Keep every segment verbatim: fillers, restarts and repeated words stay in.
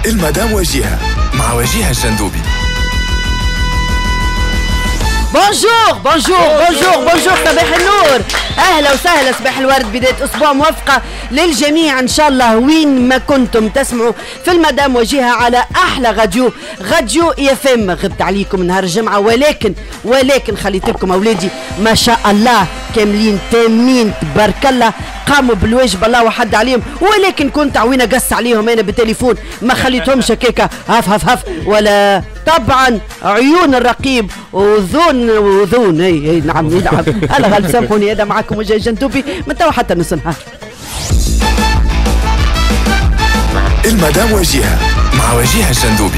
المدام وجيهة مع وجيهة الجندوبي. بونجور بونجور بونجور بونجور صباح النور، اهلا وسهلا، صباح الورد، بدايه اسبوع موفقه للجميع ان شاء الله وين ما كنتم تسمعوا في المدام وجيهة على احلى غاديو غاديو اي اف ام. غبت عليكم نهار الجمعه ولكن ولكن خليت لكم اولادي ما شاء الله كاملين تامين تبارك الله، قاموا بالواجب الله وحد عليهم، ولكن كنت عوينه قص عليهم انا بالتليفون ما خليتهمش هكاكا هف هف هف ولا طبعا عيون الرقيب وذون وذون اي اي نعم نعم الله غالب سامحوني. هذا معكم وجه جندوبي من توا حتى نص نهار. المدام وجيهة مع وجيهة الجندوبي.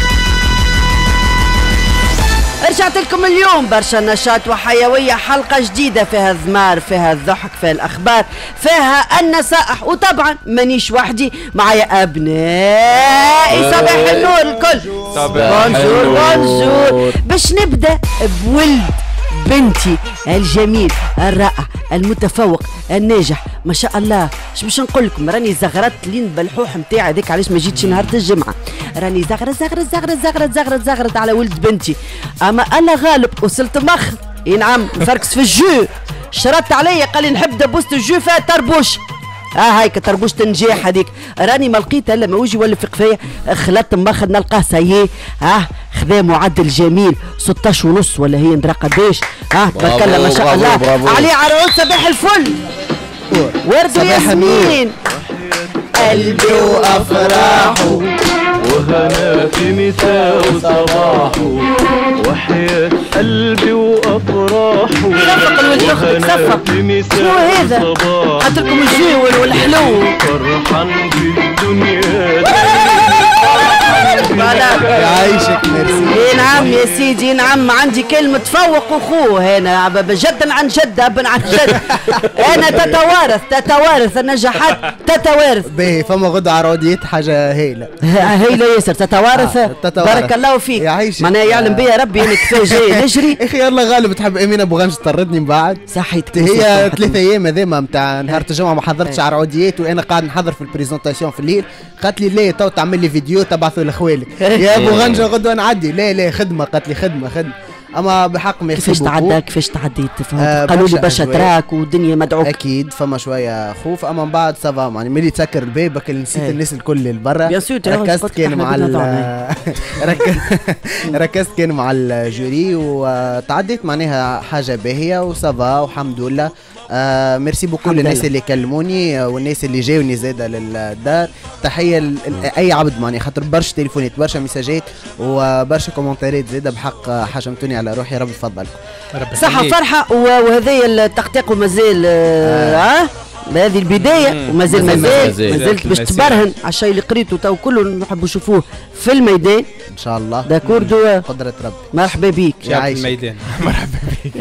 رجعت لكم اليوم برشا نشاط وحيوية، حلقة جديدة فيها الزمار، فيها الضحك، فيها الأخبار، فيها النصائح، وطبعا مانيش وحدي، معايا أبنائي صباح النور الكل. بونجور بونجور. باش نبدأ بولد بنتي الجميل الرائع المتفوق الناجح ما شاء الله. اش باش نقول لكم، راني زغرت لين بالحوح نتاعي هذاك، علاش ما جيتش نهار الجمعه، راني زغرت زغرت زغرت زغرت زغرت زغرت على ولد بنتي، اما الله غالب وصلت مخ اي نعم نفركس في الجو، شرطت عليا قال لي نحب دبوست الجو فيها طربوش، اه هايك طربوشة النجاح هذيك، راني ما لقيتها الا ما وجهي ولا في قفايا، خلطت مخ نلقاه سايي اه خذا معدل جميل ستة ونص ولا هي ندرى قداش، اه تبارك الله ما شاء الله علي عروض. صباح الفل ورد وياسمين قلبي وافراحه وهنا في مساء وصباحه وحياة قلبي وافراحه. صفق الولد اختك صفق. شنو هذا؟ حط لكم الجو والحلو. فرحان في الدنيا يعيشك ميرسي. اي نعم يا سيدي نعم، عندي كلمة تفوق اخوه هنا جدا عن جد ابن عن جد. انا تتوارث تتوارث النجاحات تتوارث. باهي فما غدوة عراضيات حاجة هايلة هايلة ياسر تتوارث. آه بارك الله فيك. معناها يعلم بيا ربي انك كيفاش جاي نجري. اخي الله غالب تحب امينه بوغنج تطردني من بعد صحيتك. هي ثلاثة ايام هذيما نتاع نهار الجمعة ما حضرتش عراضيات وانا قاعد نحضر في البريزونطاسيون في الليل، قالت لي لا تو تعمل لي فيديو تبعثوا لاخوالك يا ابو غنجه غدوه نعدي. لا لا خدمه، قالت لي خدمه خدمه، اما بحق ما كيفاش تعدى كيفاش تعديت؟ آه قالوا لي برشا تراك والدنيا مدعوك. اكيد فما شويه خوف، اما من بعد سافا يعني ملي تسكر الباب نسيت الناس الكل اللي برا. ركزت كان مع ركزت ركزت كان مع الجوري وتعديت معناها حاجه باهيه وسافا والحمد لله. آه ميرسي بوكو للناس اللي كلموني والناس اللي جاوني زاده للدار. تحيه لاي عبد معني خاطر برشا تليفونات برشا مساجات وبرشا كومنتارات زاده، بحق حشمتوني على روحي، ربي يفضلكم. صحه فرحه وهذه التقطيق ومازال اه بهذه البدايه ومازال مازال مازلت باش تبرهن على الشيء اللي قريته تو كله نحبوا نشوفوه في الميدان ان شاء الله. داكور دو قدرة ربي. مرحبا بيك يا الميدان. مرحبا بيك.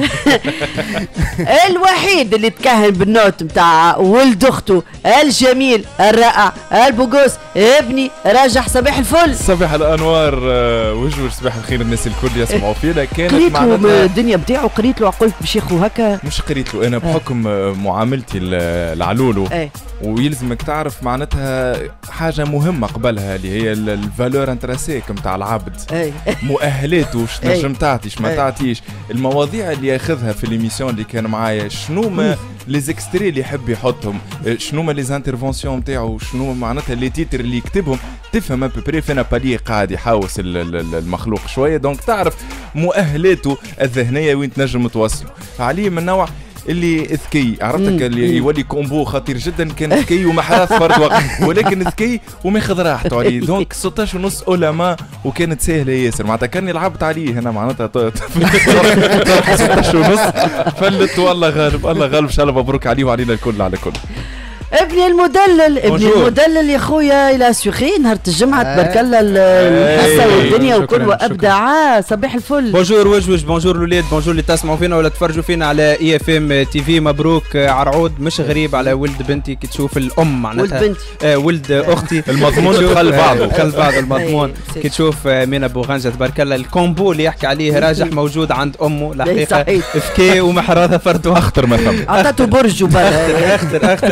الوحيد اللي تكهن بالنوت نتاع ولد اخته الجميل الرائع البوغوس ابني راجح. صباح الفل. صباح الانوار وجور صباح الخير الناس الكل يسمعوا فينا. كانت قريت له الدنيا بتاعه، قريت له قلت باش ياخو هكا، مش قريت له انا بحكم معاملتي العلولو ايه. ويلزمك تعرف معناتها حاجه مهمه قبلها اللي هي الفالور انتراسيك نتاع العبد، ايه. مؤهلاته واش تنجم تعطيش ما تعطيش، المواضيع اللي ياخذها في ليميسيون اللي كان معايا، شنو ما لي زيكستري اللي يحب يحطهم، شنو ما لي زانترفونسيون نتاعو، شنو معناتها لي تيتر اللي يكتبهم، تفهم ابري فين بالي قاعد يحاوس المخلوق شويه، دونك تعرف مؤهلاته الذهنيه وين تنجم توصله. عليه من نوع اللي ذكي، عرفتك اللي يولي كومبو خطير جدا، كان ذكي ومحراث فرد وقت، ولكن ذكي وما ياخذ راحته عليه، دونك ستة عشر ونص اولما وكانت سهله ياسر، معناتها كاني لعبت عليه هنا معناتها ستة عشر ونص فلت والله غالب. الله غالب ان شاء الله، مبروك عليه وعلينا الكل على كل. ابني المدلل ابني المدلل يا خويا الى سوخي نهار الجمعه تبارك الله الحصه والدنيا وكل وابداع. صباح الفل. بونجور وجوج، بونجور الاولاد، بونجور اللي تسمعوا فينا ولا تفرجوا فينا على اي اف ام تي في. مبروك عرعود، مش غريب على ولد بنتي كي تشوف الام معناتها ولد بنتي آه ولد اختي المضمون دخل بعضه دخل بعض المضمون كي تشوف مينا بوغنجه تبارك الله الكومبو اللي يحكي عليه راجح موجود عند امه الحقيقه، ذكي ومحراثه فرد اخطر ما ثم عطاته برج وبرا اخطر اخطر ما فما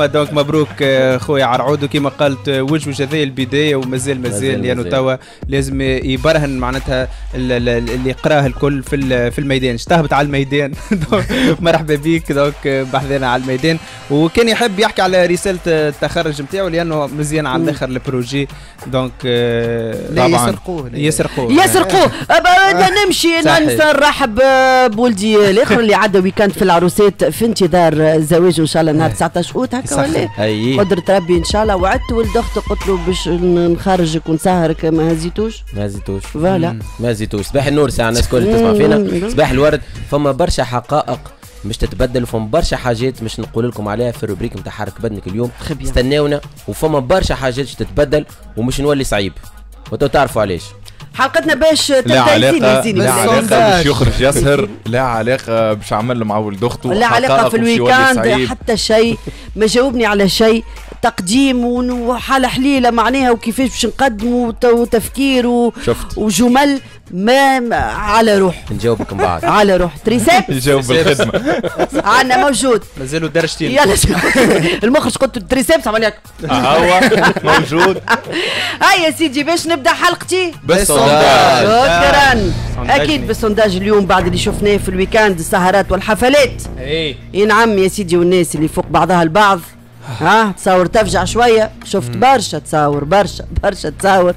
اليوم. دونك مبروك خويا عرعود، وكما قالت وجوج هذه البدايه ومازال مازال لانه توا لازم يبرهن معناتها اللي يقراه الكل في في الميدان. اشتهبت على الميدان مرحبا بيك. دونك بحثنا على الميدان، وكان يحب يحكي على رساله التخرج نتاعو لانه مزيان على الاخر البروجي. دونك طبعا يسرقوه يسرقوه يسرقوه. بدنا نمشي ننسى نرحب بولدي الاخر اللي عدى ويكاند في العروسات في انتظار زواجه ان شاء الله نهار تسعطاش اوت هكا ولا قدرة ربي ان شاء الله. وعدت ولد اختي قلت له باش نخرجك ونسهرك، ما هزيتوش ما هزيتوش فوالا ما هزيتوش. صباح النور ساعة الناس الكل تسمع فينا، صباح الورد. فما برشا حقائق مش تتبدل، وفما برشا حاجات مش نقول لكم عليها في الروبريك نتاع حرك بدنك اليوم. استناونا، وفما برشا حاجات تتبدل ومش نولي صعيب، وتو تعرفوا علاش. حلقتنا باش لا علاقة لا علاقة باش يخرج يسهر، لا علاقة باش عمل مع ولد اخته، لا علاقة في الويكاند حتى شيء. ما جاوبني على شيء، تقديم وحالة حليلة معناها وكيفاش باش نقدموا وتفكير وجمل ما على روح. نجاوبك من بعد على روح تريسيب نجاوب بالخدمة عنا موجود مازالوا درجتين. يلا المخرج قلت التريسيبس عمل لك هو موجود. هيا سيدي باش نبدا حلقتي بالسونداج. شكرا. اكيد بالسونداج اليوم بعد اللي شفناه في الويكاند السهرات والحفلات. اي نعم يا سيدي، والناس اللي فوق بعضها البعض ها تصور تفجع شويه. شفت برشا تصور برشا برشا تصور.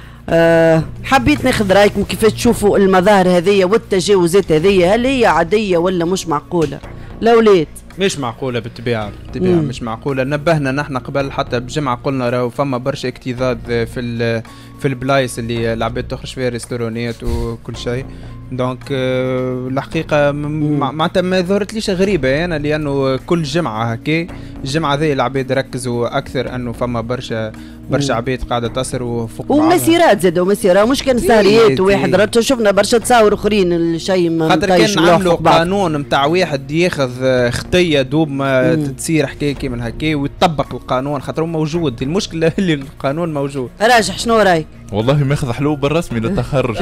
أه حبيت ناخذ رايكم كيفاش تشوفوا المظاهر هذه والتجاوزات هذه، هل هي عاديه ولا مش معقوله؟ الاولاد مش معقوله بالطبيعه بالطبيعه مم. مش معقوله. نبهنا نحن قبل حتى بجمعه قلنا راهو فما برشا اكتظاظ في في البلايص اللي العباد تخرج فيها ريستورانيات وكل شيء. دونك الحقيقه معناتها ما ظهرت ليش غريبه انا، لانه كل جمعه هكا الجمعه ذي العباد ركزوا اكثر انه فما برشا برشا عباد قاعده تصر وفوق ومسيرات زادوا مسيره مش كان سهريات واحد راه شفنا برشا تصاور اخرين الشيء ما خاطر كان عملوا قانون نتاع واحد ياخذ خطيه دوب ما تصير حكايه كيما هكا ويطبق القانون خاطر موجود. المشكله اللي القانون موجود. راجح شنو رايك؟ والله ماخذ حلوب الرسمي للتخرج.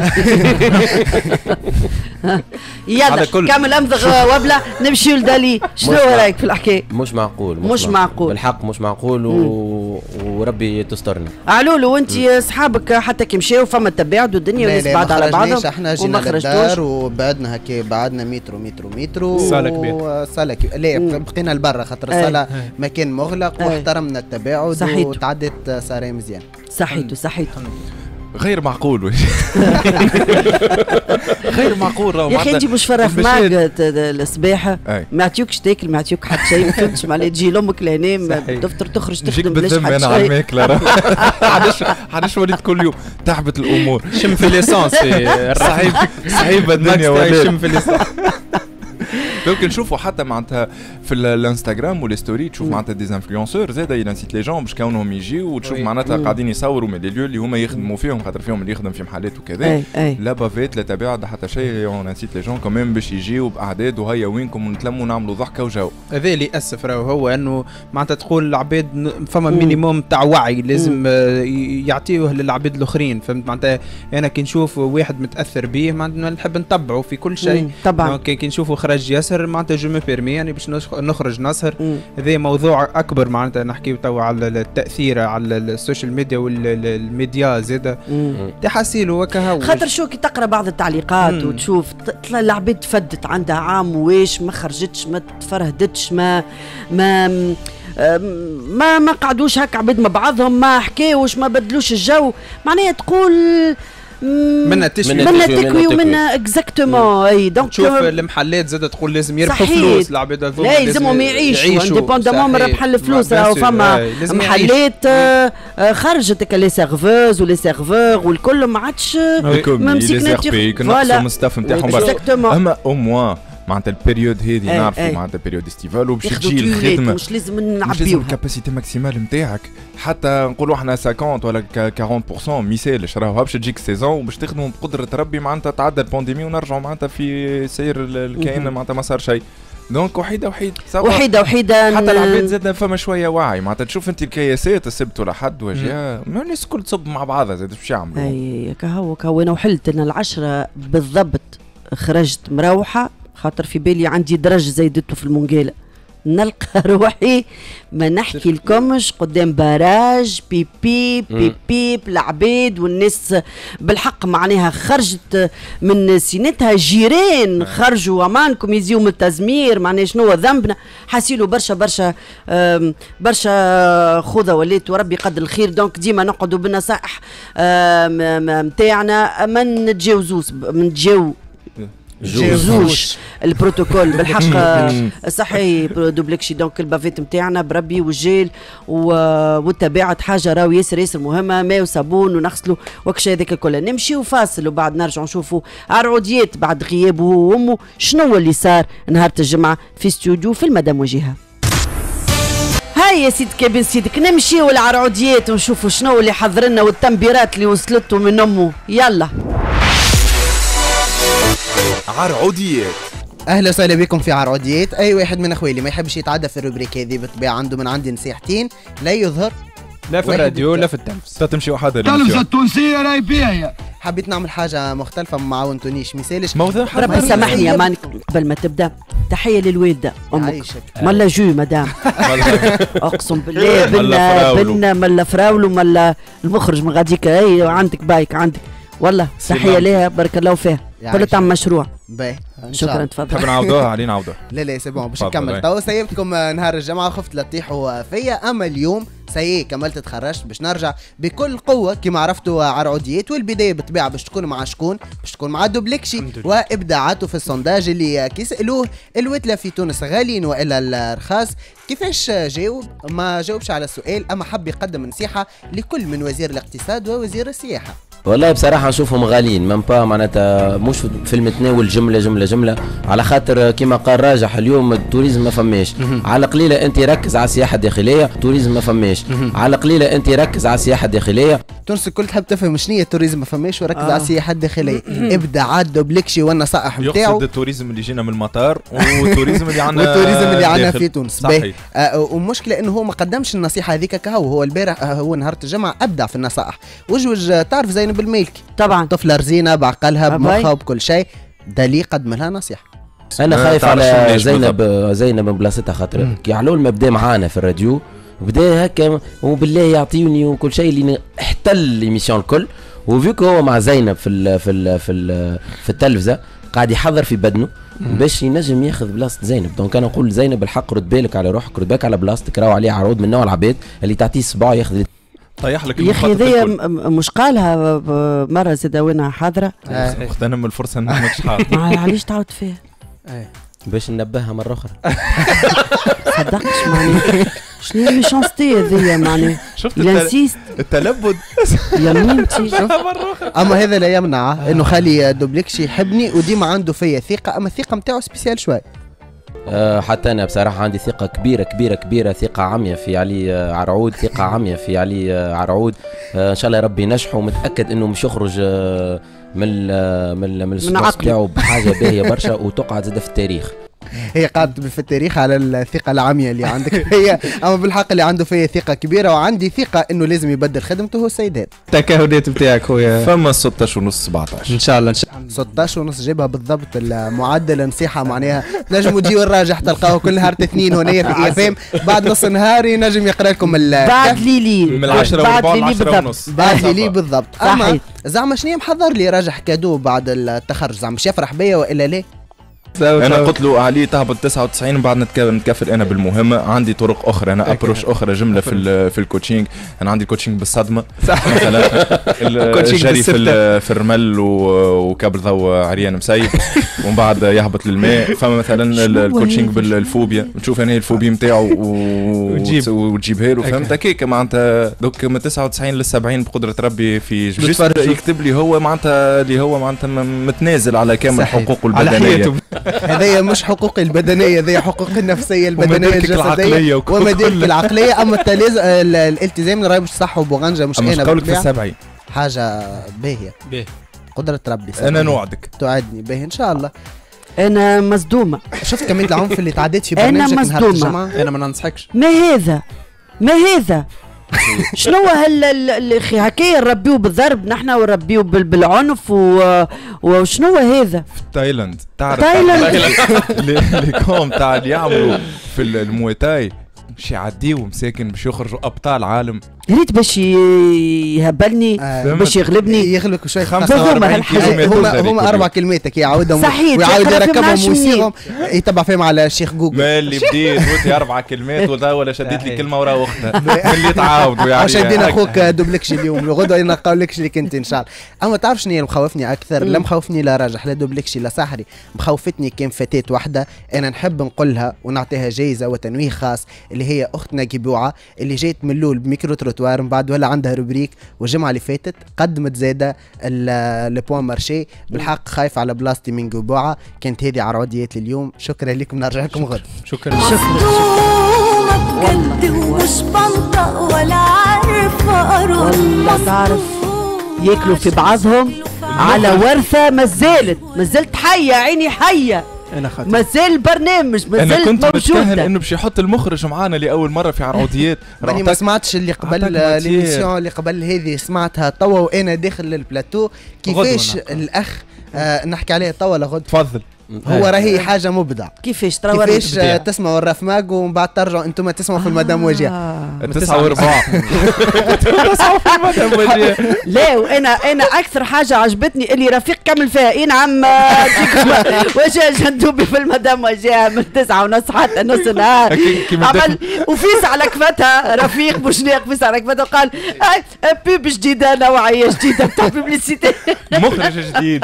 يلا كامل امضغ وبله نمشي لدالي. شنو رايك في الحكايه؟ مش معقول مش, مش معقول. معقول بالحق مش معقول و... وربي تسترنا. علولو وانت اصحابك حتى كي مشاو فما تباعد والدنيا والناس بعد على بعضهم. احنا جينا للدار وبعدنا هكا بعدنا مترو مترو مترو صاله كبيره صاله كبيره. لا بقينا لبرا خاطر الصاله مكان مغلق واحترمنا التباعد وتعدت ساري مزيان. صحيتو صحيتو غير معقول. غير معقول راهو يا اخي انت مش فرح معك الصباحه ما عطيوكش تاكل ما عطيوك حتى شيء ما فهمتش معناها تجي لامك لهنا دفتر تخرج تخدم بلاش حتى شيء. انا على الماكله علاش علاش وليت كل يوم تعبت الامور. شم في ليسانس صعيب صعيبه الدنيا ولا شم في ليسانس. دونك نشوفوا حتى معناتها في الانستغرام والستوري تشوف معناتها دي انفلونسور زاده ينسيت لي جون باش كونهم يجيو وتشوف معناتها قاعدين يصوروا من لي ليو اللي هما يخدموا فيهم خاطر فيهم اللي يخدم في محلات وكذا. لا بافيت لا تباعد حتى شيء. اون نسيت لي جون كمان باش يجيو باعداد وهيا وينكم ونتلموا نعملوا ضحكه وجو. هذا اللي ياسف راهو هو انه معناتها تقول العباد فما مينيموم تاع وعي لازم يعطيوه للعباد الاخرين. فهمت معناتها انا كي نشوف واحد متاثر به معناتها نحب نتبعه في كل شيء طبعا. كي نشوفه خرج ياسر معناتها جو مي بيرمي يعني باش نخرج نسهر. هذا موضوع اكبر معناتها نحكيو توا على التاثير على السوشيال ميديا والميديا زاده تحسيلو وكهو. خاطر شو كي تقرا بعض التعليقات مم. وتشوف طلع العباد تفدت عندها عام واش ما خرجتش ما تفرهدتش ما ما ما ما قعدوش هكا عباد مع بعضهم ما حكاوش ما بدلوش الجو معناها تقول منا تشوي منا تكوي ومنا اكزاكتومون. اي دونك شوف المحلات زادة تقول لازم يربحوا فلوس العباد هذوما لا يلزمهم يعيشوا انديبوندامون من ربح الفلوس. راهو فما محلات خرجت لي سيرفوز ولي سيرفور والكل ما عادش ممسكناتي فوالا الستاف نتاعهم برشا. اما او موان معناتها البريود هذه نعرفوا معناتها بريود استيفال وباش تجي الخدمه مش لازم نعبيوها مش لازم الكاباسيتي ماكسيمال نتاعك حتى نقولوا احنا خمسين ولا أربعين بالمئة مثال راهو باش تجيك سيزون وباش تخدموا بقدره ربي معناتها تعدى البانديمي ونرجعوا معناتها في سير الكائن معناتها ما صار شيء. دونك وحيده وحيده وحيده وحيده حتى العباد زاد فما شويه وعي معناتها تشوف انت الكياسات السبت ولا حد وجهها ما الناس الكل تصب مع بعضها زاد باش يعملوا. اي كهو كهو انا وحلت انا العشرة بالضبط خرجت مروحه خاطر في بالي عندي درج زيدته في المنقاله نلقى روحي ما نحكي لكمش قدام باراج بيب بيب بيب بيب العبيد والناس بالحق معناها خرجت من سينتها جيران خرجوا امانكم يزيوا من التزمير معناها شنو ذنبنا حاسيلو برشا برشا برشا خوذه وليت وربي قدر الخير. دونك ديما نقعدوا بالنصائح نتاعنا ما نتجاوزوش ما نتجاوز جوزوش البروتوكول بالحق صحي دوبلكشي. دونك البافيت نتاعنا بربي والجيل والتباعد حاجه راهو ياسر ياسر مهمه، ماء وصابون ونغسلوا وكشي هذاك الكل. نمشي وفاصل وبعد نرجع نشوفوا عرعوديات بعد غيابه هو وامه شنو اللي صار نهار الجمعه في استوديو في المدام وجهه. هاي يا سيدك يا بن سيدك نمشي والعرعوديات ونشوفوا شنو اللي حضرنا والتنبيرات اللي وصلته من امه. يلا عرعوديات. اهلا وسهلا بكم في عرعوديات. اي واحد من اخوالي ما يحبش يتعدى في الروبريك هذه بالطبيعه عنده من عندي نصيحتين، لا يظهر لا في الراديو لا في التلفز. تمشي وحده التلفزه التونسيه راهي بيها. حبيت نعمل حاجه مختلفه ما عاونتونيش مثالش موضوع ربي سامحني يا مان قبل ما تبدا تحيه للوالده امك ملا جو مدام اقسم بالله بنا بنا ملا فراولو ملا المخرج من غاديك اي عندك بايك عندك والله تحيه ليها بارك الله فيها كل تعمل مشروع باهي. شكرا تفضل. تحب نعاودوها علي نعاودوها؟ لا لا سي بون باش نكمل تو سيبتكم نهار الجمعه خفت لا تطيحوا فيا، اما اليوم سي كملت تخرجت باش نرجع بكل قوه كما عرفتوا عرعوديات. والبدايه بالطبيعه باش تكون مع شكون؟ باش تكون مع دوبلكشي وابداعاته في السونداج اللي كي سالوه الوتله في تونس غاليين والا الرخاص كيفاش جاوب؟ ما جاوبش على السؤال، اما حب يقدم نصيحه لكل من وزير الاقتصاد ووزير السياحه. والله بصراحة نشوفهم غاليين مام با معناتها مش في المتناول جملة جملة جملة، على خاطر كما قال راجح اليوم التوريزم ما فماش. على قليلة أنت ركز على السياحة الداخلية، التوريزم ما فماش. على قليلة أنت ركز على السياحة الداخلية. تونس الكل تحب تفهم شنو هي التوريزم ما فماش وركز آه. على السياحة الداخلية. ابداعات دوبلكشي والنصائح نتاعو. يقصد التوريزم اللي جينا من المطار والتوريزم اللي عندنا والتوريزم اللي عندنا في تونس. صحيح. آه ومشكلة إنه هو ما قدمش النصيحة هذيك كهو. هو البارح آه هو نهار الجمعة أبدع في النصائح. وجوج تعرف زينب المالكي طبعا طفلة رزينة بعقلها بمخها وبكل شيء، دليل قدم لها نصيحة. انا خايف على زينب زينب من بلاصتها خاطر كي علول ما بدا معانا في الراديو بدا هكا وبالله يعطيوني وكل شيء اللي احتل ليميسيون الكل. وفيك هو مع زينب في ال في ال في ال في التلفزه قاعد يحضر في بدنه باش ينجم ياخذ بلاصه زينب. دونك انا نقول زينب الحق رد بالك على روحك، رد بالك على بلاصتك، راهو عليه عروض من نوع العباد اللي تعطيه صباع ياخذ طيح لك يا اخي هذيا مش قالها مره زاد وينها حاضره اغتنم الفرصه انك ماكش حاضر. علاش تعاود فيها؟ باش ننبهها مره اخرى. صدقتش معناها شنو هي الميشانستي هذيا معناها؟ شفت التلبد يا ميمتي. اما هذا لا يمنع انه خالي دوبلكشي يحبني وديما عنده فيا ثقه، اما الثقه نتاعو سبيسيال شوي. أه حتى انا بصراحه عندي ثقه كبيره كبيره كبيره، ثقه عمياء في علي عرعود، ثقه عمياء في علي عرعود. أه ان شاء الله ربي ينجحه، ومتاكد انه مش يخرج أه من من من السباق تاعو بحاجه باهيه برشا وتقعد زاد في التاريخ. هي قاعدة في التاريخ على الثقة العمياء اللي عندك هي، أما بالحق اللي عنده فيها ثقة كبيرة، وعندي ثقة إنه لازم يبدل خدمته هو السيدات. التكهنات بتاعك خويا فما ستاشر ونص سبعطاش إن شاء الله. إن شاء الله ستاشر ونص جيبها بالضبط المعدل نصيحة معناها نجموا تجيوا الراجح تلقاوه كل نهار اثنين هنا في اي اف ام بعد نص نهار ينجم يقرا لكم بعد ليلي من العشرة وربع العشرة ونص بعد ليلي بالضبط. أما زعما شنو محضر لي راجح كادو بعد التخرج؟ زعما باش يفرح بيا وإلا لا؟ انا قلت له علي تهبط تسعة وتسعين بعد نتكفل انا بالمهمه. عندي طرق اخرى انا ابروش اخرى جمله في في الكوتشينج. انا عندي كوتشينج بالصدمه مثلا الجري في في الرمل وكابل ضو عريان مسيب ومن بعد يهبط للماء. فما مثلا الكوتشينج بالفوبيا تشوف انا الفوبيا نتاعو وتجيبها له فهمت كيك معناتها. دوك من تسعة وتسعين لل سبعين بقدره ربي في يكتب لي هو معناتها اللي هو معناتها متنازل على كامل حقوقه البدنيه. هذه مش حقوق البدنيه، هذه حقوق النفسيه البدنيه الجسديه ومدينتك العقليه. اما الالتزام راهي باش صح وبوغنجه مش انا قولك في السبعين حاجه باهيه باهيه قدره ربي. انا نوعدك توعدني باهي ان شاء الله. انا مصدومه. شفت كميه العنف اللي تعديت في برنامجك نهار الجمعه. انا ما ننصحكش. ما هذا ما هذا شنو هالخي هكايا نربيو بالضرب نحنا ونربيو بالعنف وشنو هذا؟ في تايلاند تعرف تايلاند اللي كوم تاع اللي يعملوا في المويتاي باش يعديو مساكن باش يخرجوا ابطال عالم. ريت باش يهبلني آه باش يغلبني يغلبك شوي خمسة وأربعين كيلومتر. هما هما اربع كلمات كي يعاودهم ويعاود يركبهم ويسيرهم يتبع فيهم على شيخ جوجل. ما اللي بديت قلت اربع كلمات ولا ولا شديت لي كلمه ورا اختها اللي تعاودوا يعني. شدينا اخوك دوبلكش اليوم غدوه ينقولكش اللي كنت ان شاء الله. اما تعرف شنو اللي مخوفني اكثر؟ لا مخوفني لا راجح لا دوبلكش لا سحري، مخوفتني كان فتاه واحده انا نحب نقولها ونعطيها جايزه وتنويه خاص اللي هي اختنا كيبوعه اللي جات من الاول بميكرو تروتوار من بعد ولا عندها روبريك والجمعه اللي فاتت قدمت زاده البوان مارشي. بالحق خايف على بلاصتي من كيبوعه. كانت هذه عرضيات اليوم. شكرا لكم نرجع لكم غد. شكرا شكرا بجد ومش بنطق ولا عارفه اروح. والله تعرف ياكلوا في بعضهم على ورثه مازالت مازلت حيه عيني حيه. انا خاطر مازال البرنامج مازال انا كنت بتكهن موجود. انه باش يحط المخرج معانا لاول مره في عرضيات. راني ما سمعتش اللي قبل ليميسيون اللي قبل هذه سمعتها توا وانا داخل البلاتو كيفاش الاخ آه نحكي عليه توا لغد. تفضل. هو راهي حاجه مبدع. كيفاش ترى كيفاش تسمعوا الرف ماغو ومن بعد ترجعوا انتم تسمعوا في المدام وجيه تسعة وربع تسعة في المدام وجيه. لا وانا انا اكثر حاجه عجبتني اللي رفيق كمل فيها اي نعم وجه جندوبي في المدام وجيه من تسعة ونص حتى نص النهار عمل وفيس على كفتها رفيق بوشناق فيس على كفتها وقال بيب جديده نوعيه جديده بتاع بيبليسيتي مخرج جديد.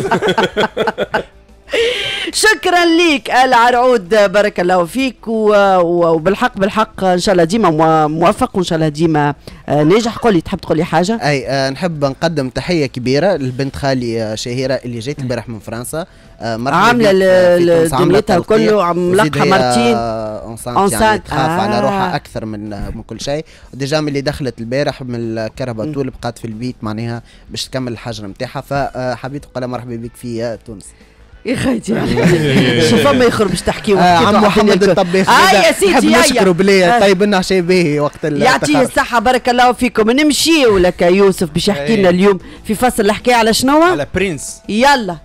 شكرا ليك العرعود بارك الله فيك وبالحق بالحق ان شاء الله ديما موفق وان شاء الله ديما ناجح. قولي تحب تقولي حاجه؟ اي أه نحب نقدم تحيه كبيره للبنت خالي شهيره اللي جات البارح من فرنسا. أه عامله دنيتها كله ملقحه مارتين يعني تخاف آه. على روحها اكثر من من كل شيء. ديجا من اللي دخلت البارح من الكرباتول بقات في البيت معناها باش تكمل الحجر نتاعها. فحبيت نقول مرحبا بك في تونس يا خيتي. شوف ما يخرج باش تحكيوا عم محمد الطباخ. اه يا سيدي يا نشكروا بلي طيب لنا شيء باهي وقت يعطيه الصحة بارك الله فيكم. نمشيو لك يوسف باش يحكي لنا اليوم في فصل الحكاية على شنو؟ على برنس. يلا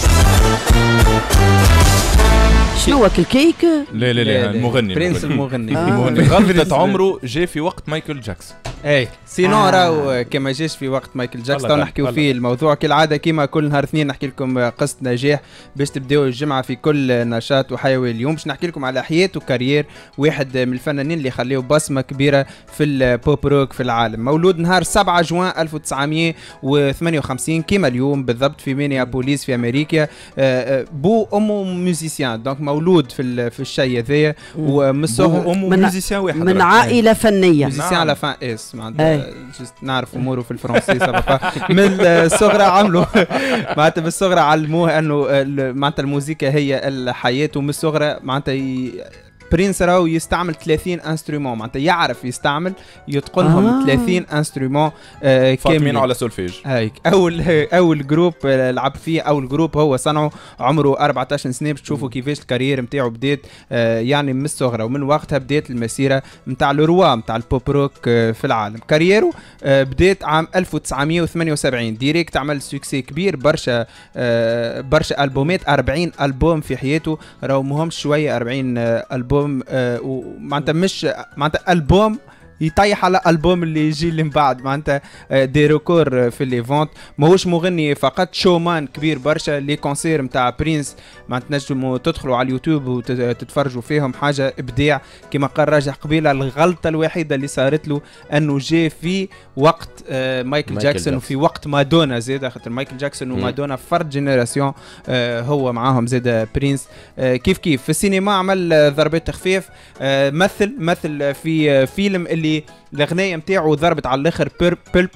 شنو الكيك؟ لا لا لا المغني برنس المغني. غلطة عمره جاء في وقت مايكل جاكسون. اي سينو راهو كما جاش في وقت مايكل جاكسون نحكيو فيه الموضوع كالعاده كيما كل نهار اثنين نحكي لكم قصه نجاح باش تبداو الجمعه في كل نشاط وحيوي. اليوم باش نحكي لكم على حياه وكارير واحد من الفنانين اللي خليوا بصمه كبيره في البوب روك في العالم. مولود نهار سبعة جوان ألف وتسعمية وثمانية وخمسين كيما اليوم بالضبط في مينيابوليس في امريكا. بو امه موزيسيان دونك مولود في في الشيء هذايا ومن الصغر امه موزيسيان واحد من عائله فنيه موزيسيان على فان اس معناتها جست نعرف اموره في الفرنسي من الصغرى عملوا معناتها بالصغرى علموه انه معناتها الموسيقى هي الحياه ومن الصغرى معناتها برينس راهو يستعمل ثلاثين انسترومون معناتها يعرف يستعمل يتقنهم آه. ثلاثين انسترومون آه كاملين على سولفيج. هيك اول اول جروب لعب فيه اول جروب هو صنعه عمره أربعة عشر سنه باش تشوفوا كيفاش الكارير نتاعو بدات آه يعني من الصغرى ومن وقتها بدات المسيره نتاع الروا نتاع البوب روك آه في العالم. كاريره آه بدات عام ألف وتسعمية وثمانية وسبعين ديريكت عمل سوكسي كبير برشا آه برشا البومات أربعين البوم في حياته راهو مهمش شويه أربعين آه البوم آه ومعناتها مش معناتها البوم يطيح على البوم اللي يجي اللي من بعد معناتها دي ريكور في لي فونت. ماهوش مغني فقط شومان كبير برشا. لي كونسير نتاع برينس معناتها تنجموا تدخلوا على اليوتيوب وتتفرجوا فيهم حاجه ابداع. كما قال راجع قبيله الغلطه الوحيده اللي صارت له انه جاء في وقت مايكل جاكسون وفي وقت مادونا زيد خاطر مايكل جاكسون ومادونا فرد جينيراسيون هو معاهم زيد برينس. كيف كيف في السينما عمل ضربات خفيف مثل مثل في فيلم اللي الاغنيه نتاعو ضربت على الاخر بير بير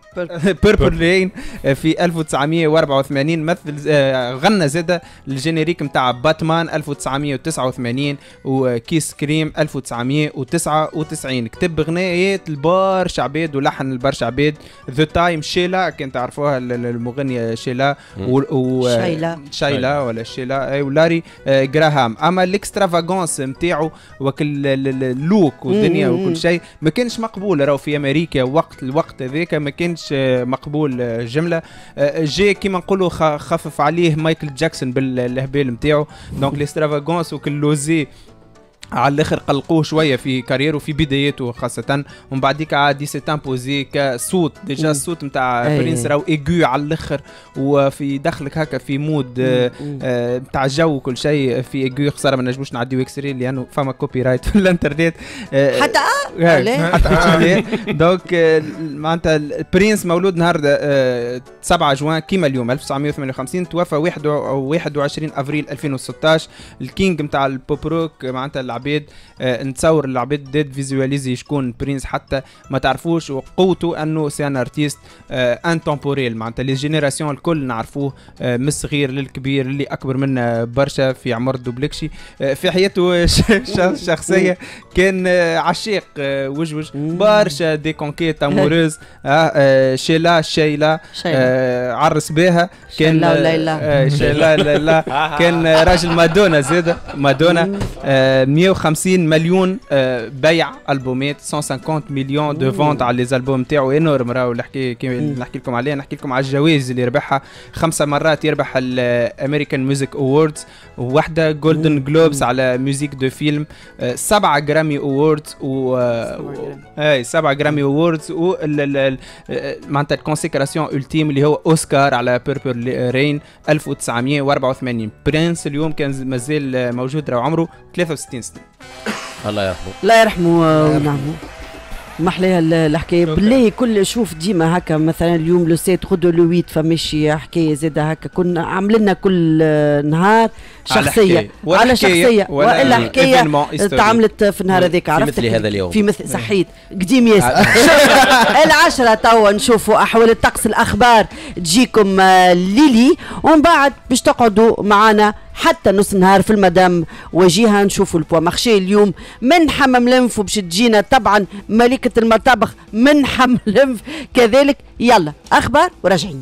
بيربل رين في ألف وتسعمية وأربعة وثمانين، مثل غنى زاده الجينيريك نتاع باتمان ألف وتسعمية وتسعة وثمانين وكيس كريم ألف وتسعمية وتسعة وتسعين. كتب غنايات البرشا عباد ولحن البرشا عباد. ذا تايم شيلا كنت تعرفوها المغنيه شيلا و شيلا شيلا ولا شيلا اي ولاري جراهام. اما الاكسترافاغونس نتاعو وكل اللوك والدنيا وكل شيء ما كانش مقبول. راهو في امريكا وقت الوقت هذاك ما كانش مقبول جمله. جي كيما نقولوا خفف عليه مايكل جاكسون بالهبال نتاعو. دونك الاكسترافاغونس وكل لوزي على الاخر قلقوه شويه في كاريره وفي بداياته خاصه. ومن بعديك عادي سي امبوزي كصوت ديجا الصوت نتاع برينس راهو ايغو على الاخر وفي دخلك هكا في مود نتاع جو وكل شيء في ايغو. خساره ما نجموش نعديو اكسري لانه فما كوبي رايت في الانترنت حتى حتى دونك معناتها برينس مولود نهار سبعة جوان كيما اليوم ألف وتسعمية وثمانية وخمسين، توفى واحد وعشرين افريل ألفين وستة عشر. الكينج نتاع البوب روك معناتها العباد آه نتصور العباد ديد فيزواليزي شكون برينس حتى ما تعرفوش. وقوته انه سي ان ارتيست آه انتمبوريل معناتها لي جينيراسيون الكل نعرفوه آه من الصغير للكبير اللي اكبر منا برشا في عمر دوبلكشي. آه في حياته الشخصيه كان آه عشيق آه وجوج برشا دي كونكيت اموروز. آه آه شيلا شيلا آه عرس بها كان آه شيلا ليلى كان راجل مادونا زاده مادونا. آه مية وخمسين مليون آه بيع البومات مية وخمسين مليون دو فونت على لي البوم تاعو انورم. راهو نحكي نحكي لكم عليه نحكي لكم على الجوائز اللي ربحها. خمسه مرات يربح الامريكان ميوزك اووردز وواحده جولدن جلوبز على ميوزيك دو فيلم. آه سبعه جرامي اووردز و اي سبعه جرامي اووردز و معناتها الكونسيكراسيون التيم اللي هو اوسكار على بيربل رين ألف وتسعمية وأربعة وثمانين. برينس اليوم كان مازال موجود راهو عمره ثلاثة وستين سنة. الله يرحمه الله يرحمه ونعمه. محليها الحكايه بالله. كل شوف ديما هكا مثلا اليوم لو سيت غدو لو ويت فماشي حكايه زاده هكا كنا عاملين كل نهار شخصيه على, على شخصيه والا حكايه تعملت في النهار هذاك. عرفت في مثل هذا اليوم في مثل صحيت قديم ياسر. العشرة توا نشوفوا احوال الطقس الاخبار تجيكم ليلي ومن بعد باش تقعدوا معنا حتى نص نهار في المدام وجيها نشوفوا البوا مخشي اليوم من حمام لنف وباش تجينا طبعا ملكة المطابخ من حمام لنف كذلك. يلا اخبار وراجعينا.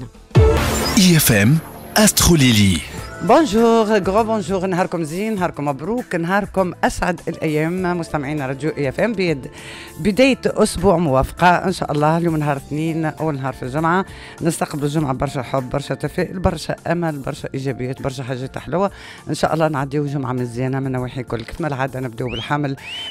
اي اف ام استرو ليلي. بونجور غرو بونجور. نهاركم زين نهاركم مبروك نهاركم اسعد الايام مستمعين راديو اي اف ام. بيد بدايه اسبوع موافقه ان شاء الله. اليوم نهار اثنين اول نهار في الجمعه نستقبل الجمعه برشا حب برشا تفاؤل برشا امل برشا ايجابيات برشا حاجات حلوه ان شاء الله. نعديو جمعه مزيانه من نواحي كل. كما العاده نبداو بالحمل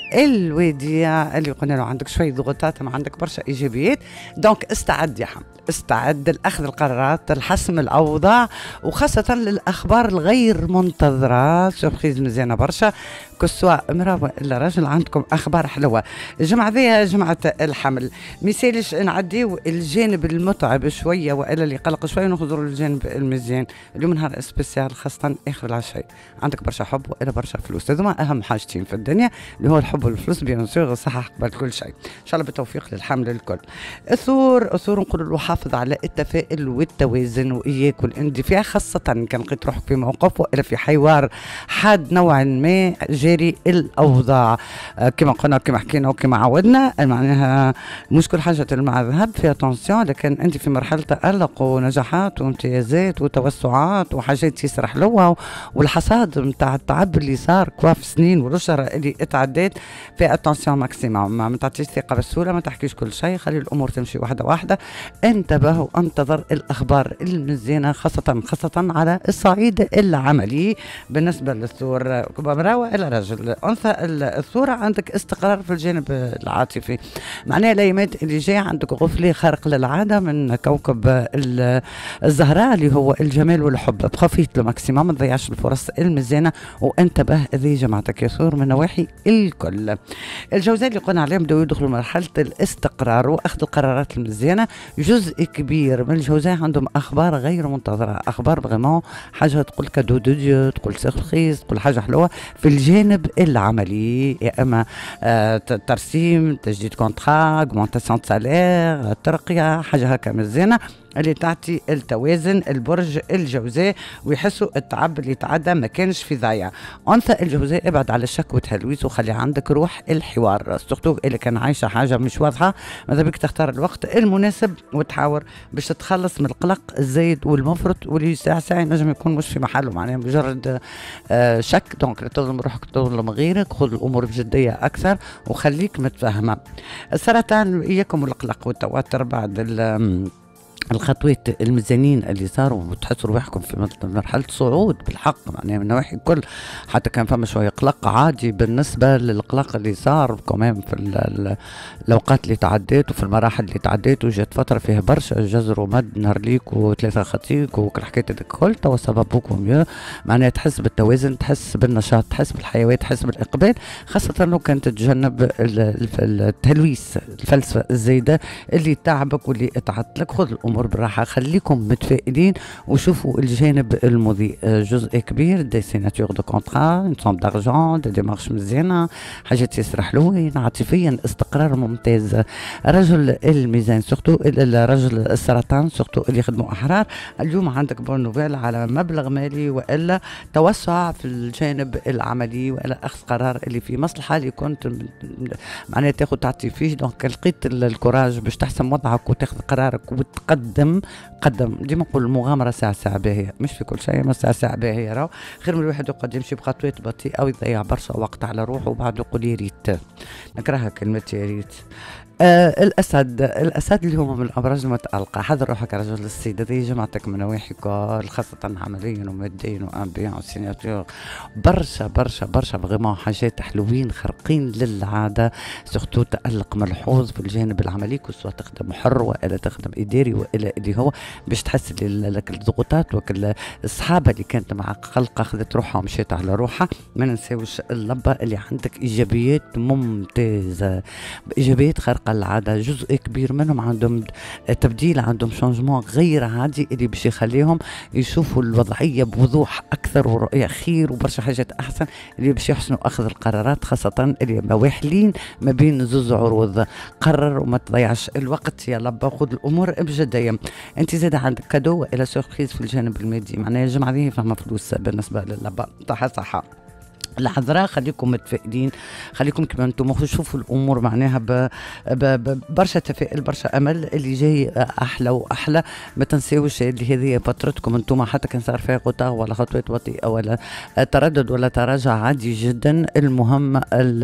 الوديع اللي قلنا له عندك شويه ضغوطات ما عندك برشا ايجابيات. دونك استعد يا حمل استعد لاخذ القرارات لحسم الاوضاع وخاصه للاخبار الغير منتظره. سوربريز مزيانه برشا كسوا امراه ولا رجل عندكم اخبار حلوه. الجمعه ذي جمعه الحمل ميسالش نعديو الجانب المتعب شويه والا اللي يقلق شويه ونخذوا للجانب المزيان. اليوم نهار سبيسيال خاصه اخر العشاء عندك برشا حب والا برشا فلوس. هذوما اهم حاجتين في الدنيا اللي هو الحب والفلوس بيان سور. الصحه قبل كل شيء ان شاء الله بالتوفيق للحمل الكل. الثور الثور نقول له حافظ على التفاؤل والتوازن واياك والاندفاع خاصه كان لقيت روحك في موقف والا في حوار حاد نوعا ما جاري الاوضاع. آه كما قلنا كما حكينا وكما عودنا معناها مش كل حاجه مع الذهب فيها تونسيون. لكن انت في مرحله تالق ونجاحات وامتيازات وتوسعات وحاجات ياسر حلوه والحصاد نتاع التعب اللي صار كوا في سنين والاشهر اللي اتعدات في اتونسيون ماكسيموم. ما تعطيش ثقه بسهوله ما تحكيش كل شيء خلي الامور تمشي واحده واحده. انتبه وانتظر الاخبار المزيانه خاصه خاصه على الصعيد العملي بالنسبه للثور امراه والا رجل. انثى الثور عندك استقرار في الجانب العاطفي معناها الايامات اللي جايه عندك غفله خارق للعاده من كوكب الزهراء اللي هو الجمال والحب. بخفيت له ماكسيموم ما تضيعش الفرص المزيانه وانتبه ذي جماعتك يا ثور من نواحي الكل. الجوزاء اللي قلنا عليهم بدأوا يدخلوا مرحله الاستقرار واخذ القرارات المزيانه. جزء كبير من الجوزاء عندهم اخبار غير منتظره اخبار فريمون حاجه تقول كادو دو ديو تقول سيربريز تقول حاجه حلوه في الجانب الجانب العملي، يا اما آه ترسيم، تجديد كونترا، اوغمونتاسيون سالير، ترقيه، حاجه هكا مزيانه اللي تعطي التوازن البرج الجوزاء ويحسوا التعب اللي تعدى ما كانش في ضايع. انثى الجوزاء ابعد على الشك والتهلويس وخلي عندك روح الحوار، سورتو اللي كان عايشه حاجه مش واضحه ماذا بك تختار الوقت المناسب وتحاور باش تتخلص من القلق الزايد والمفرط واللي ساعه ساعه نجم يكون مش في محله، معناها مجرد آه شك. دونك تظلم روحك تظلم غيرك، خذ الامور بجديه اكثر وخليك متفهمه. السرطان اياكم القلق والتوتر بعد الخطوات الميزانين اللي صاروا وتحسوا روحكم في مرحله صعود بالحق، معناها من النواحي الكل، حتى كان فما شويه قلق عادي بالنسبه للقلق اللي صار كمان في الاوقات اللي تعديت وفي المراحل اللي تعديت، وجات فتره فيها برشا جزر ومد نهار ليك وثلاثه خطيك وكل حكايه الكل. توا سببوكم معناها تحس بالتوازن، تحس بالنشاط، تحس بالحيويه، تحس بالاقبال، خاصه لو كانت تتجنب التلويث الفلسفه الزايده اللي تعبك واللي اتعطلك. خذ الامور بالراحه، خليكم متفائلين وشوفوا الجانب المضيء. جزء كبير دي سيناتور دو كونترا، اون سوم دارجون، دي ديمارش مزيانه، حاجات ياسر حلوين، عاطفيا استقرار ممتاز. رجل الميزان سورتو الرجل السرطان سورتو اللي يخدموا احرار، اليوم عندك بون نوفيل على مبلغ مالي والا توسع في الجانب العملي والا اخذ قرار اللي في مصلحه اللي كنت معناها تاخذ تعطي فيه. دونك لقيت الكوراج باش تحسن وضعك وتاخذ قرارك وتقدم قدم قدم ديما نقول المغامره ساعه ساعه باهيه، مش في كل شيء، بس ساعه ساعه باهيه. راهو خير من الواحد يقعد يمشي بخطوات بطيئه او يضيع برشا وقت على روحه وبعد يقول يا ريت. نكرهها كلمه يا ريت. آه الاسد، الاسد اللي هما من الابراج المتالقه، حذر روحك يا رجل السيد، هذه جمعتك من نواحي كل خاصه عمليا وماديا وامبيان وسيناتور، برشا برشا برشا فغيمون حاجات حلوين خارقين للعاده، سورتو تالق ملحوظ في الجانب العملي، سواء تخدم حر والا تخدم اداري والا اللي هو باش تحس لك الضغوطات وكل الصحابه اللي كانت مع قلقه اخذت روحها ومشيت على روحها. ما ننساوش اللبه اللي عندك ايجابيات ممتازه، ايجابيات خارقه العاده، جزء كبير منهم عندهم تبديل، عندهم شانجمون غير عادي اللي باش يخليهم يشوفوا الوضعيه بوضوح اكثر ورؤيه خير وبرشا حاجات احسن اللي باش يحسنوا اخذ القرارات، خاصه اللي مواحلين ما بين زوز عروض. قرر وما تضيعش الوقت يا لبا، خذ الامور بجديه. انت زاد عندك كادو الى سوربريز في الجانب المادي، معناها الجمعه هذه فما فلوس بالنسبه للبا. صحه صحه الحضراء، خليكم متفائلين، خليكم كما انتم شوفوا الامور معناها برشا تفاؤل برشا امل اللي جاي احلى واحلى. ما تنساوش اللي هذه فترتكم انتم، حتى كان صار فيها قطع ولا خطوات بطيئه ولا تردد ولا تراجع عادي جدا. المهم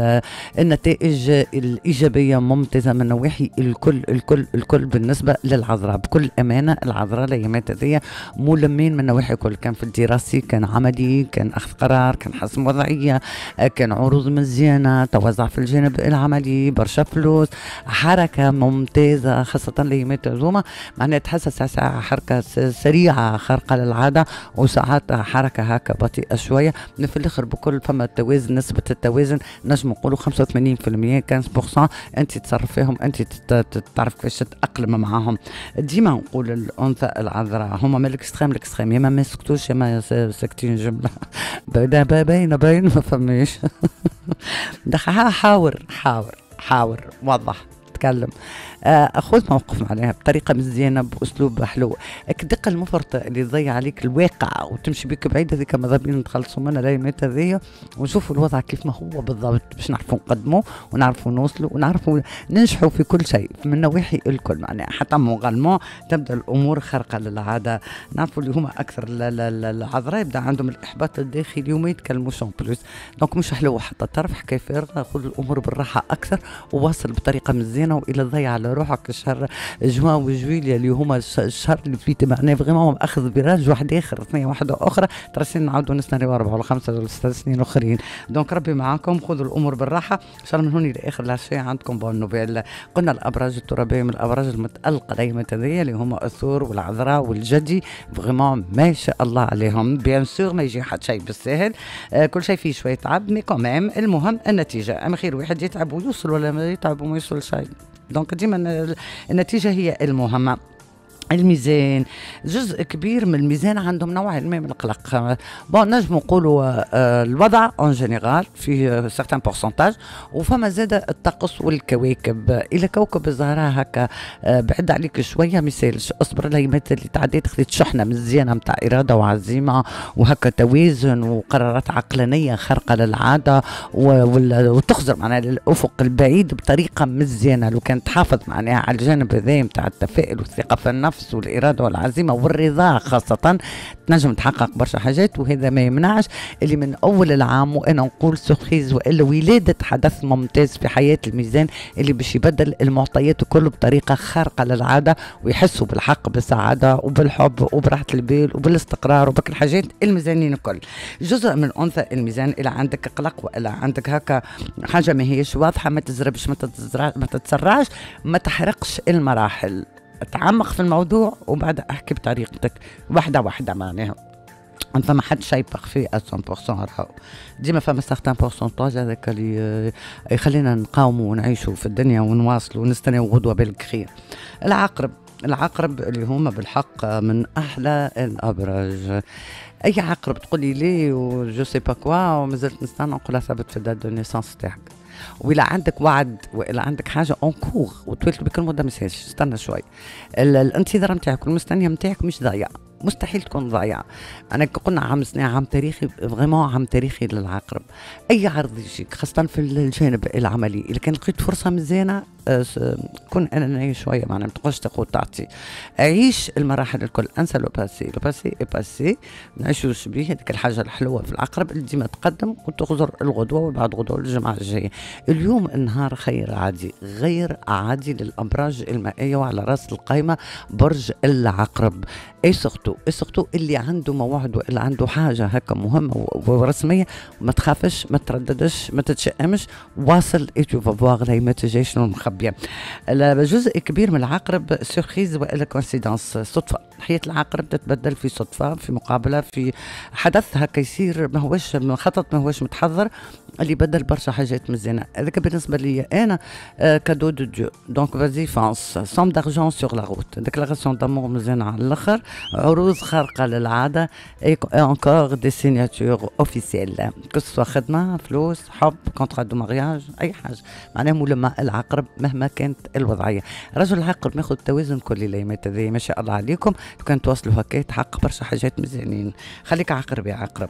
النتائج الايجابيه ممتازه من نواحي الكل الكل الكل بالنسبه للعذراء. بكل امانه العذراء الايامات هذيا ملمين من نواحي الكل، كان في الدراسي، كان عملي، كان اخذ قرار، كان حسم وضعيه، كان عروض مزيانه، توزع في الجانب العملي، برشا فلوس، حركه ممتازه خاصه الايامات هذوما، معناها تحس ساعه ساعه حركه سريعه خارقه للعاده وساعات حركه هكا بطيئه شويه. من في الاخر بكل فما التوازن، نسبه التوازن نجم نقولوا خمسة وثمانين بالمئة خمسة بالمئة انت تصرف فيهم، انت تعرف كيفاش تتاقلم معاهم. ديما نقول الانثى العذراء هما من الاكستريم الاكستريم، يا ما ما يسكتوش يا ما ساكتين جمله باينه باينه ما فماش. حاور حاور حاور وضح تكلم، خذ موقف معناها بطريقه مزيانه باسلوب حلو. الدقه المفرطه اللي تضيع عليك الواقع وتمشي بك بعيد، هذيك ماذا بينا نتخلصوا منها الايامات هذيا ونشوفوا الوضع كيف ما هو بالضبط باش نعرفوا نقدموا ونعرفوا نوصلوا ونعرفوا ننجحوا في كل شيء من نواحي الكل، معناها حتى مغالمون تبدا الامور خارقه للعاده. نعرفوا اللي هما اكثر العذراء يبدا عندهم الاحباط الداخلي وما يتكلموش اون بلوس، دونك مش حلو حتى طرف حكايه فارغه. خذ الامور بالراحه اكثر وواصل بطريقه مزيانه، والى تضيع على روحك الشهر جوان وجويليا اللي هما الشهر اللي فيه معناه فريمون اخذ براج واحد اخر، ثنيه واحده اخرى، ترى سنين نعاودوا نستناو اربعه ولا خمسه ولا ست سنين اخرين. دونك ربي معاكم، خذوا الامور بالراحه ان شاء الله. من هوني لاخر العشيه عندكم بون نوفيل. قلنا الابراج الترابيه من الابراج المتالقه الايامات هذيا اللي هما الثور والعذراء والجدي، فريمون ما شاء الله عليهم. بيان سور ما يجي حد شيء بالسهل، آه كل شيء فيه شويه تعب، مي كوميم المهم النتيجه. اما خير واحد يتعب ويوصل ولا ما يتعب وما يوصل شيء، دونك ديما النتيجه هي المهمه. الميزان جزء كبير من الميزان عندهم نوع ما من القلق. بون نجم نقولوا الوضع اون جينيرال فيه سيغتان بورسنتاج، وفما زاد الطقس والكواكب. الى كوكب الزهراء هكا بعد عليك شويه ما يسالش، اصبر الايامات اللي تعديت خذيت شحنه مزيانه نتاع اراده وعزيمه وهكا توازن وقرارات عقلانيه خارقه للعاده وتخزر معناها للافق البعيد بطريقه مزيانه. لو كانت تحافظ معناها على الجانب هذا نتاع التفاؤل والثقه في النفس والإرادة والعزيمة والرضا خاصة تنجم تحقق برشا حاجات. وهذا ما يمنعش اللي من أول العام وأنا نقول سخيز وإلا ولادة حدث ممتاز في حياة الميزان اللي باش يبدل المعطيات كله بطريقة خارقة للعادة ويحسوا بالحق بالسعادة وبالحب وبراحة البال وبالاستقرار وبك الحاجات الميزانين الكل. جزء من أنثى الميزان إلا عندك قلق وإلا عندك هكا حاجة ما هيش واضحة، ما تزربش ما تتسرعش ما تحرقش المراحل، تعمق في الموضوع وبعد احكي بطريقتك واحده واحده معناها. فما حد شيء بارفي مية بالمية راهو ديما فما سيغتان بورسونتاج هذاك اللي يخلينا نقاوموا ونعيشوا في الدنيا ونواصلوا ونستناو غدوه بالخير. العقرب العقرب اللي هما بالحق من احلى الابراج. اي عقرب تقولي لي وجو سي با كوا ومازلت نستنى نقولها ثابت في الدات دو نيسانس تاعك، وإلا عندك وعد وإلا عندك حاجة اون كور وتولت بك المدة مساج استنى شوي. الانتظار نتاعك والمستنية نتاعك مش ضايع، مستحيل تكون ضايعة. أنا قلنا عام سنة عام تاريخي فريمون عام تاريخي للعقرب. أي عرض يجيك خاصة في الجانب العملي إذا كان لقيت فرصة مزيانة كن أنا نعيش شوية معنا ما تقولش تاخذ تعطي، عيش المراحل الكل، انسى لو باسي لو باسي اي باسي نعيشوا شبيه. هذيك الحاجة الحلوة في العقرب اللي ديما تقدم وتغزر الغدوة وبعد غدوة الجمعة الجاية. اليوم النهار خير عادي غير عادي للأبراج المائية وعلى رأس القائمة برج العقرب. اي سورتو اي سورتو اللي عنده موعد ولا عنده حاجة هكا مهمة ورسمية ما تخافش ما ترددش ما تتشائمش، واصل اي تو فافواغ لا ما تجيش مخبية. جزء كبير من العقرب سورخيز والا كونسيدانس صدفة. حياة العقرب تتبدل في صدفة في مقابلة في حدث هكا يصير ما هوش خطط ما هوش متحضر اللي بدل برشا حاجات مزيانة. هذاك بالنسبة لي أنا آه كادو دو ديو دونك فازي فانس سوم دارجون سور لا روت ديكلاراسيون دامور مزيانة على الآخر، عروض خارقة للعادة اي انكور دي سيناتور اوفيسيال كسوا خدمة فلوس حب كونترا دو مارياج أي حاجة معناها ملمة العقرب مهما كانت الوضعية. رجل العقرب ماخذ توازن كل الايامات هذه ما شاء الله عليكم. لو كان توصلوا هكا يتحقق برشا حاجات مزيانين. خليك عقرب يا عقرب.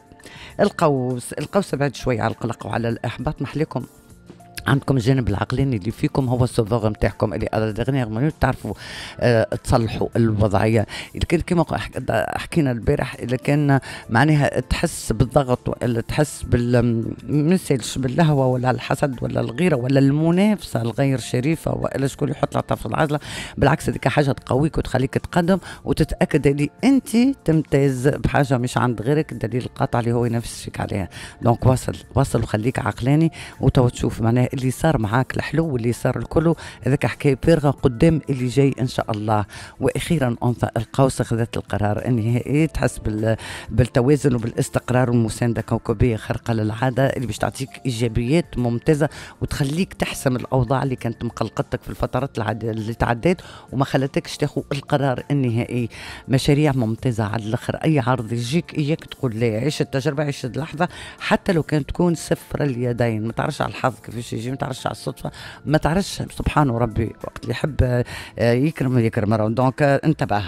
القوس القوس بعد شوي على القلق وعلى الاحباط محليكم عندكم الجانب العقلاني اللي فيكم هو السوفور نتاعكم اللي على دغنيغ مانيوت تعرفوا اه تصلحوا الوضعيه. اذا كان كما حكينا البارح اذا كان معناها تحس بالضغط ولا تحس بال مسالش باللهوه ولا الحسد ولا الغيره ولا المنافسه الغير شريفه والا شكون يحط لها في العزله، بالعكس هذيك حاجه تقويك وتخليك تقدم وتتاكد اللي انت تمتاز بحاجه مش عند غيرك. الدليل القاطع اللي هو ينافس فيك عليها. دونك واصل واصل وخليك عقلاني وتو تشوف معناها اللي صار معاك الحلو واللي صار الكل هذاك حكايه فارغه قدام اللي جاي ان شاء الله. واخيرا انثى القوس اخذت القرار النهائي تحس بالتوازن وبالاستقرار والمسانده كوكبيه خارقه للعاده اللي باش تعطيك ايجابيات ممتازه وتخليك تحسم الاوضاع اللي كانت مقلقتك في الفترات اللي تعدات وما خلتكش تاخذ القرار النهائي. مشاريع ممتازه على الاخر. اي عرض يجيك اياك تقول لا، عيش التجربه عيش اللحظه حتى لو كانت تكون صفر اليدين. ما تعرفش على الحظ كيفاش يجي، ما تعرفش على الصدفه، ما تعرفش سبحان ربي وقت اللي يحب يكرم يكرم. دونك انتبه.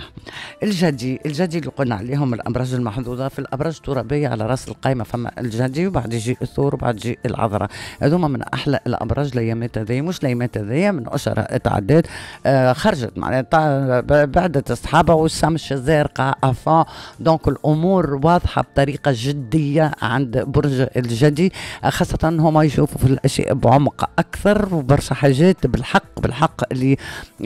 الجدي الجدي اللي قلنا عليهم الابراج المحظوظه في الابراج الترابيه على راس القائمه فما الجدي وبعد يجي الثور وبعد يجي العذراء. هذوما من احلى الابراج الايامات هذيا مش الايامات هذيا من اشهر تعداد آه خرجت معناتها بعدت اصحابها والشمس زارقه افون. دونك الامور واضحه بطريقه جديه عند برج الجدي خاصه هما يشوفوا في الاشياء بعمق اكثر وبرشا حاجات بالحق بالحق اللي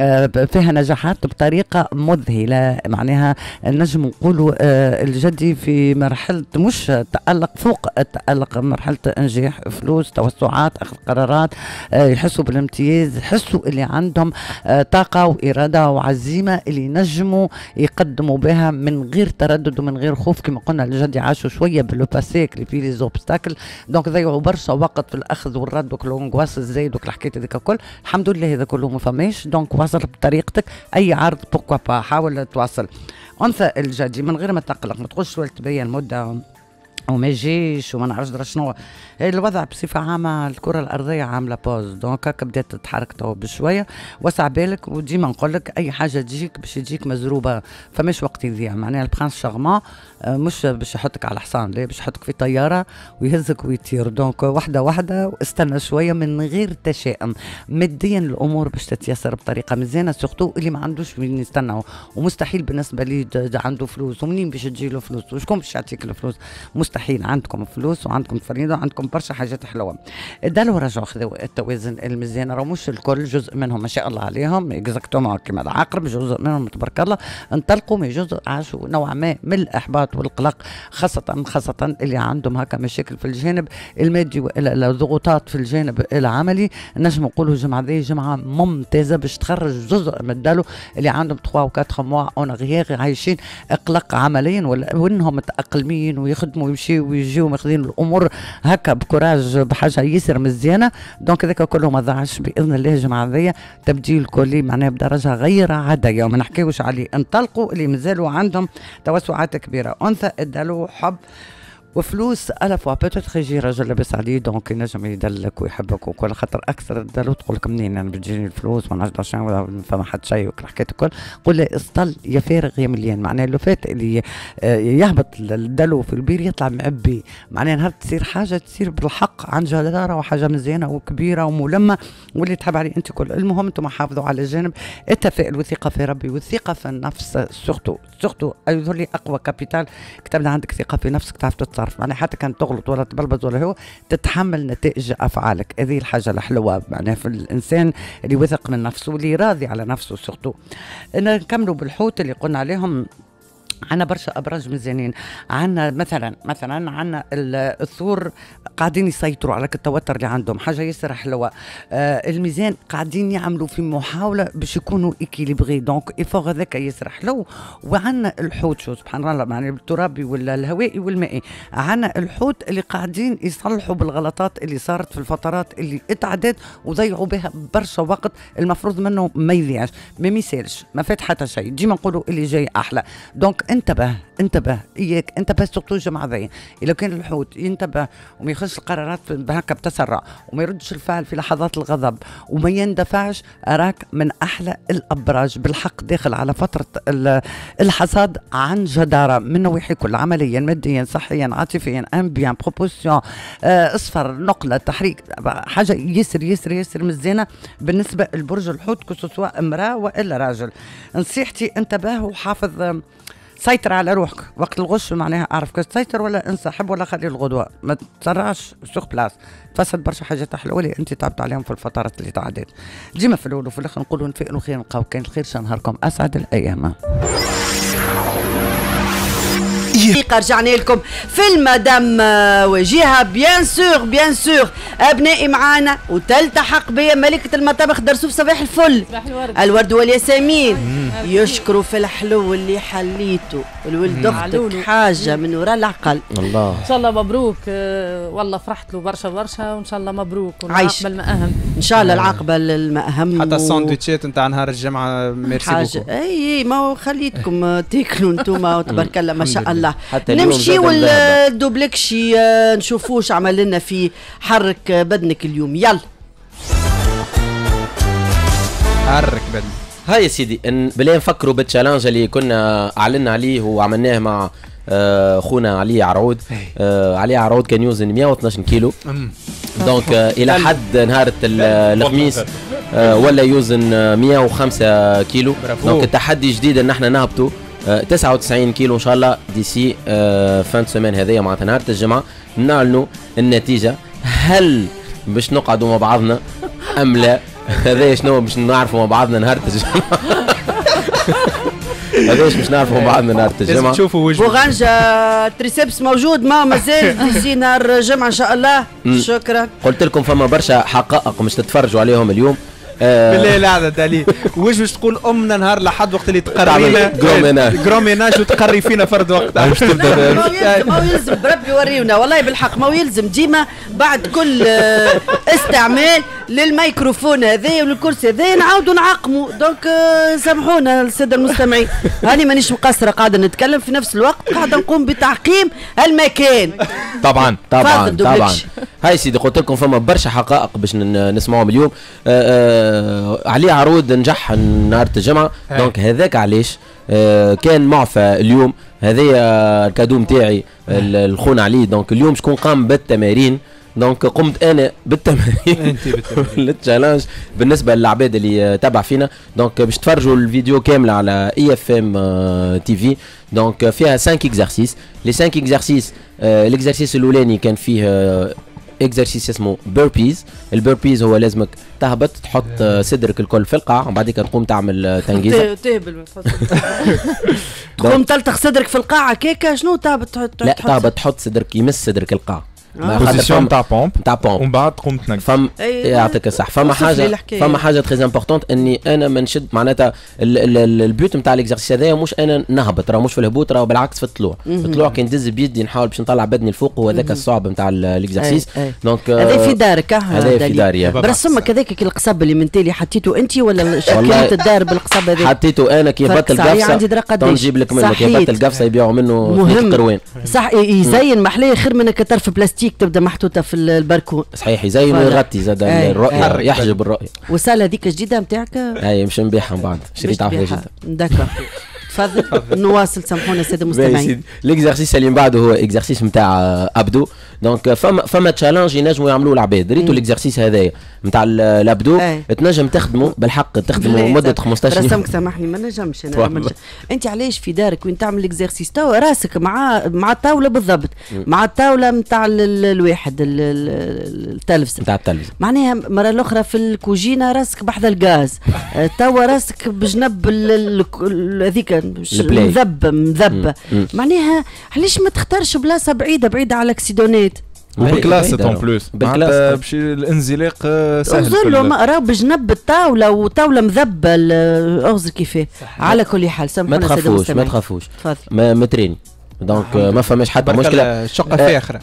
فيها نجاحات بطريقه مذهله. معناها نجم نقولوا الجدي في مرحله مش تالق فوق التالق، مرحله انجاح فلوس توسعات اخذ قرارات، يحسوا بالامتياز، يحسوا اللي عندهم طاقه واراده وعزيمه اللي نجموا يقدموا بها من غير تردد ومن غير خوف. كما قلنا الجدي عاشوا شويه بالباسيك اللي فيه لي زوبستاكل دونك ضيعوا برشا وقت في الاخذ والرد وكلهم لونغواس الزايد وكل الحكايات هذيك الكل. الحمد لله هذا كله ما فماش. دونك واصل بطريقتك اي عرض بوكوا با، حاول تواصل. انثى الجدي من غير ما تقلق، ما تقولش ولد تبين مده وما يجيش وما نعرفش درا شنو. الوضع بصفة عامة الكرة الأرضية عاملة بوز، دونك هكا بدات تتحرك تو بشوية. وسع بالك، وديما نقول لك أي حاجة تجيك باش تجيك مزروبة، فماش وقت يضيع. معناها البرانس شارمون مش باش يحطك على حصان، لا باش يحطك في طيارة ويهزك ويطير. دونك واحدة واحدة واستنى شوية من غير تشاؤم. ماديا الأمور باش تتيسر بطريقة مزيانة، سورتو اللي ما عندوش وين يستنى. ومستحيل بالنسبة لي عنده فلوس، ومنين باش تجيله فلوس وشكون باش يعطيك الفلوس؟ مستحيل. عندكم فلوس وعندكم فريدة وعندكم برشا حاجات حلوه. دالو رجعوا خذوا التوازن المزيان، راه مش الكل، جزء منهم ما شاء الله عليهم اكزاكتومون كيما العقرب، جزء منهم تبارك الله انطلقوا، من جزء عاشوا نوعا ما من الاحباط والقلق، خاصه خاصه اللي عندهم هكا مشاكل في الجانب المادي والا ضغوطات في الجانب العملي. نجم نقولوا الجمعه ذي جمعه ممتازه باش تخرج جزء من دالو اللي عندهم ثلاثة و4 موا اون غير عايشين قلق عمليا، وانهم متاقلمين ويخدموا ويمشيوا ويجيو ماخذين الامور هكا بكوراج بحاجه ياسر مزيانه. دونك هذاك كله ما ضاعش باذن الله الجمعه ذي تبديل كلي معناها بدرجه غير عاديه، وما نحكيوش عليه. انطلقوا اللي مازالوا عندهم توسعات كبيره. انثى ادالوا حب وفلوس ألف وبتت يجي راجل لاباس عليه، دونك ينجم يدلك ويحبك وكل، خاطر أكثر دلو تقول لك منين أنا بتجيني الفلوس ما نعرفش ولا فما حد شيء وكل حكاية الكل. قول له اسطل يا فارغ يا مليان، معناها اللي فات اللي يهبط الدلو في البير يطلع معبي. معناها نهار تصير حاجة تصير بالحق عن جدارة وحاجة مزيانة وكبيرة وملمة واللي تحب عليه أنت كل. المهم أنتم حافظوا على جانب التفاؤل والثقة في ربي والثقة في النفس، سورتو سورتو يظهر لي أقوى كابيتال كتبنا عندك ثقة في نفسك تعرف تتصرف. معناها حتى كان تغلط ولا تبلبز ولا هو تتحمل نتائج افعالك، هذه الحاجه الحلوه معناها في الانسان اللي واثق من نفسه واللي راضي على نفسه. سورتو نكملوا بالحوت اللي قلنا عليهم. عنا برشا ابراج مزيانين، عنا مثلا مثلا عنا الثور قاعدين يسيطروا على التوتر اللي عندهم، حاجه ياسر حلوه. آه الميزان قاعدين يعملوا في محاوله باش يكونوا اكيليبري، دونك ايفور هذاك ياسر حلو. وعنا الحوت شو سبحان الله معناها الترابي ولا الهوائي والمائي، عنا الحوت اللي قاعدين يصلحوا بالغلطات اللي صارت في الفترات اللي اتعدت وضيعوا بها برشا وقت المفروض منه ما يضيعش، ما مثالش ما فات حتى شيء. ديما نقولوا اللي جاي احلى. دونك انتبه انتبه اياك انتبه سورتو الجمعه ذي. اذا كان الحوت ينتبه وما ياخذش القرارات هكا بتسرع وما يردش الفعل في لحظات الغضب وما يندفعش، راك من احلى الابراج بالحق داخل على فتره الحصاد عن جداره من نواحي كل، عمليا ماديا صحيا عاطفيا امبيان بروبوسيون آه اصفر نقله تحريك، حاجه ياسر ياسر ياسر مزيانه بالنسبه لبرج الحوت كسوا امراه والا راجل. نصيحتي انتبه وحافظ، سيطر على روحك وقت الغش، معناها اعرف كيف تسيطر ولا انسحب ولا خلي الغدوه، ما تسرعش سوق بلاس، تفسد برشا حاجات حلوه اللي انت تعبت عليهم في الفترات اللي تعدت. ديما في الاول وفي الاخر نقولوا نفائلوا خير نلقاو كان الخير، شان نهاركم اسعد الايام. دقيقة رجعنا لكم في المدام وجيها. بيان سور بيان سور أبنائي معانا وتلتحق بيا ملكة المطابخ درسوف. صباح الفل. صباح الورد. الورد والياسمين يشكروا في الحلو اللي حليته الولد أختك حاجة من وراء العقل. الله إن شاء الله مبروك. أه والله فرحت له برشا برشا وإن شاء الله مبروك والعاقبة المأهم إن شاء الله. العاقبة المأهم حتى الساندويتشات نتاع نهار الجمعة ميرسي حاجة. أي ما هو خليتكم تاكلوا انتوما وتبارك الله ما شاء الله. حتى نمشي والدوبلكشي نشوفوش عمل لنا في حرك بدنك اليوم. يلا حرك بدنك. هاي يا سيدي بلا نفكروا بالتشالنج اللي كنا اعلنا عليه وعملناه مع خونا علي عرعود. علي عرعود كان يوزن مئة واثناش كيلو، دونك الى حد نهار الخميس ولا يوزن مئة وخمسة كيلو. دونك التحدي جديد ان احنا نهبطوا تسعة وتسعين كيلو ان شاء الله ديسي فان سيمين هذيا معناتها نهار الجمعه نعلنوا النتيجه. هل باش نقعدوا مع بعضنا ام لا؟ هذا شنو باش نعرفوا مع بعضنا نهار الجمعه. هذاش باش نعرفوا مع بعضنا نهار الجمعه. تشوفوا وجه بوغانجا تريسبس موجود ما مازال ديسي نهار الجمعه ان شاء الله. شكرا. قلت لكم فما برشا حقائق مش تتفرجوا عليهم اليوم. بالله لا عاد تالي واش باش تقول امنا نهار لحد وقت اللي تقرينا جروميناج جروميناج وتقري فينا فرد وقتها باش تبدا ما يلزم بربي وريونا والله بالحق ما يلزم ديما بعد كل استعمال للميكروفون هذا وللكرسي هذا نعاودوا نعقموا دونك سامحونا الساده المستمعين هاني مانيش مقصره قاعده نتكلم في نفس الوقت قاعده نقوم بتعقيم المكان طبعا طبعا طبعا هاي سيدي قلت لكم فما برشا حقائق باش نسمعوهم اليوم. آآ آآ علي عروض نجح نهار الجمعه دونك هذاك علاش كان معفى اليوم هذايا الكادو نتاعي الخون علي دونك اليوم شكون قام بالتمارين دونك قمت انا بالتمارين للتشالنج بالنسبه للعباد اللي تابع فينا دونك باش تفرجوا الفيديو كامله على اي اف ام تي في دونك فيها خمسة اكزرسيس لي خمسة اكزرسيس الاكزرسيس الاولاني كان فيه اكزرسيس اسمه بيربيز. البيربيز هو لازمك تهبط تحط صدرك الكل في القاع وبعد كده تقوم تعمل تنجيزه تهبل تقوم تلتخ صدرك في القاعه كيكه شنو تهبط تحط لا تهبط تحط صدرك يمس صدرك القاع بوزيسيون تاع بومب تاع بومب ومن بعد تقوم تنقل فم يعطيك الصح فما حاجه فما حاجه تري امبورطونت اني انا ما نشد معناتها البيوت نتاع الاكزرسيس هذايا مش انا نهبط راه مش في الهبوط راه بالعكس في الطلوع الطلوع كي ندز بيدي نحاول باش نطلع بدني الفوق وهذاك الصعب نتاع الاكزرسيس دونك هذا في دارك هذا في داري برسمك هذاك كي القصب اللي من تالي حطيته انت ولا شكلت الدار بالقصب هذا حطيته انا كي بطل قفصه نجيب لك منه كي بطل قفصه يبيعوا منه في قروان صح يزين محليه خير من كترف بلاستيك تبدا محطوطه في البركون صحيح يزين ويغطي زاد الرؤيه يحجب الرؤيه. والساله هذيك جديده نتاعك؟ اي مش نبيعها من بعد شريت عافيه جدا. داكور تفضل نواصل سامحونا الساده المستمعين. الاكزرسيس اللي من بعده هو اكزرسيس نتاع ابدو دونك فما فما تشالنج ينجموا يعملوه العباد ريتوا الاكزرسيس هذايا نتاع الابدو تنجم تخدمه بالحق تخدمه مده خمسطاش يوم. رسمك سامحني ما نجمش انا انت علاش في دارك وين تعمل الاكزرسيس تو راسك مع مع الطاوله بالضبط مع الطاوله نتاع الواحد التلفزه نتاع التلفزه معناها المره الاخرى في الكوجينه راسك بحذا الغاز توا راسك بجنب هذيك مذب مذب معناها علاش ما تختارش بلاصه بعيده بعيده على الاكسيدونات بالكلاس اون بلوس معناتها باش الانزلاق سهل كله راهو بجنب الطاوله وطاوله مذبه اغزر كيفاه على كل حال سامحونا ما تخافوش ما تخافوش مترين دونك ما فماش حتى مشكله شقه فاخره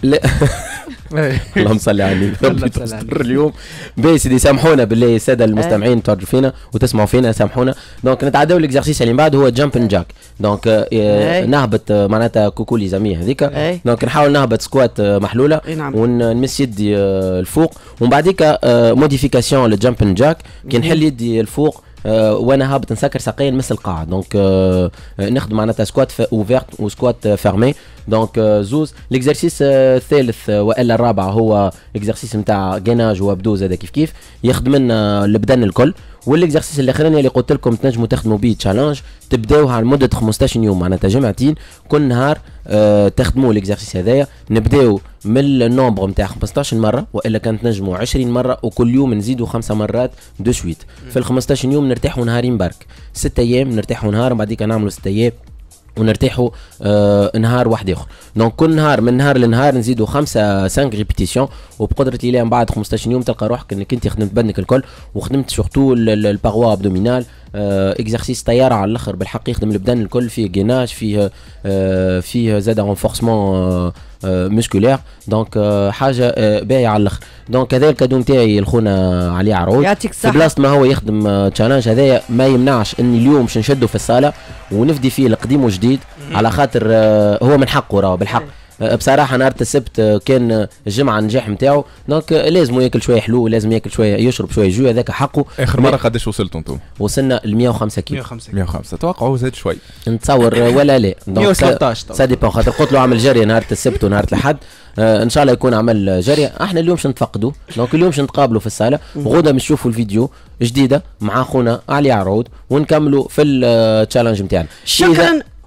اللهم صل على النبي اليوم باهي سيدي سامحونا بالله الساده المستمعين تفرجوا فينا وتسمعوا فينا سامحونا دونك نتعداو الاكزرسيس اللي من بعد هو جامب اند جاك دونك نهبط معناتها كوكولي زميه هذيك دونك نحاول نهبط سكوات محلوله ونمس يدي الفوق ومن بعديك موديفيكاسيون للجامب اند جاك كي نحل يدي الفوق أه وانا هابط نسكر ساقين مثل القاع دونك أه نخدم معناتها سكوات اوفيرت وسكوات فيرمي دونك أه زوز الاكزرسيس الثالث أه والا الرابع هو اكزرسيس نتاع جيناج وابدوز هذا كيف كيف يخدم لنا البدن الكل والاكزرسيس الاخراني اللي قلت لكم تنجموا تخدموا بيه تشالنج تبداوها على مده خمسطاش يوم معناتها جمعتين كل نهار أه تخدموا الاكزرسيس هذايا نبداو من النومبر نتاع خمسطاش مره والا كانت نجموا عشرين مره وكل يوم نزيدوا خمسه مرات دو سويت في ال خمسطاش يوم نرتاحوا نهارين برك ست ايام نرتاحوا نهار بعديك نعملوا ست ايام ونرتاحوا آه نهار واحد اخر دونك كل نهار من نهار لنهار نزيدوا خمسه خمسة ريبيتيسيون وبقدره الله من بعد خمسطاش يوم تلقى روحك انك انت خدمت بدنك الكل وخدمت سورتو الباروا ابدومينال آه اكزرسيس طياره على الاخر بالحق يخدم البدن الكل فيه جيناج فيه آه فيه زاد رونفورسمون آه آه مسكولير دونك آه حاجه آه باهيه على الاخر دونك هذا الكادو نتاعي الخونا علي عروض يعطيك الصحه في بلاصه ما هو يخدم تشالنج هذايا ما يمنعش اني اليوم باش نشدو في الصاله ونفدي فيه القديم وجديد على خاطر آه هو من حقه راه بالحق بصراحه نهار السبت كان الجمعه النجاح نتاعو دونك لازم ياكل شويه حلو لازم ياكل شويه يشرب شويه جو هذاك حقه. اخر مره قداش وصلتوا انتم؟ وصلنا ل مية وخمسة كيلو مية وخمسة توقعوا زاد شوي نتصور ولا لا مية وثلاثطاش سا ديبون خاطر قلت له عمل جري نهار السبت ونهار الاحد آه ان شاء الله يكون عمل جري احنا اليوم باش نتفقدوا دونك اليوم باش نتقابلوا في الصاله وغدا باش نشوفوا الفيديو جديده مع خونا علي عروض ونكملوا في التشالنج نتاعنا. شكرا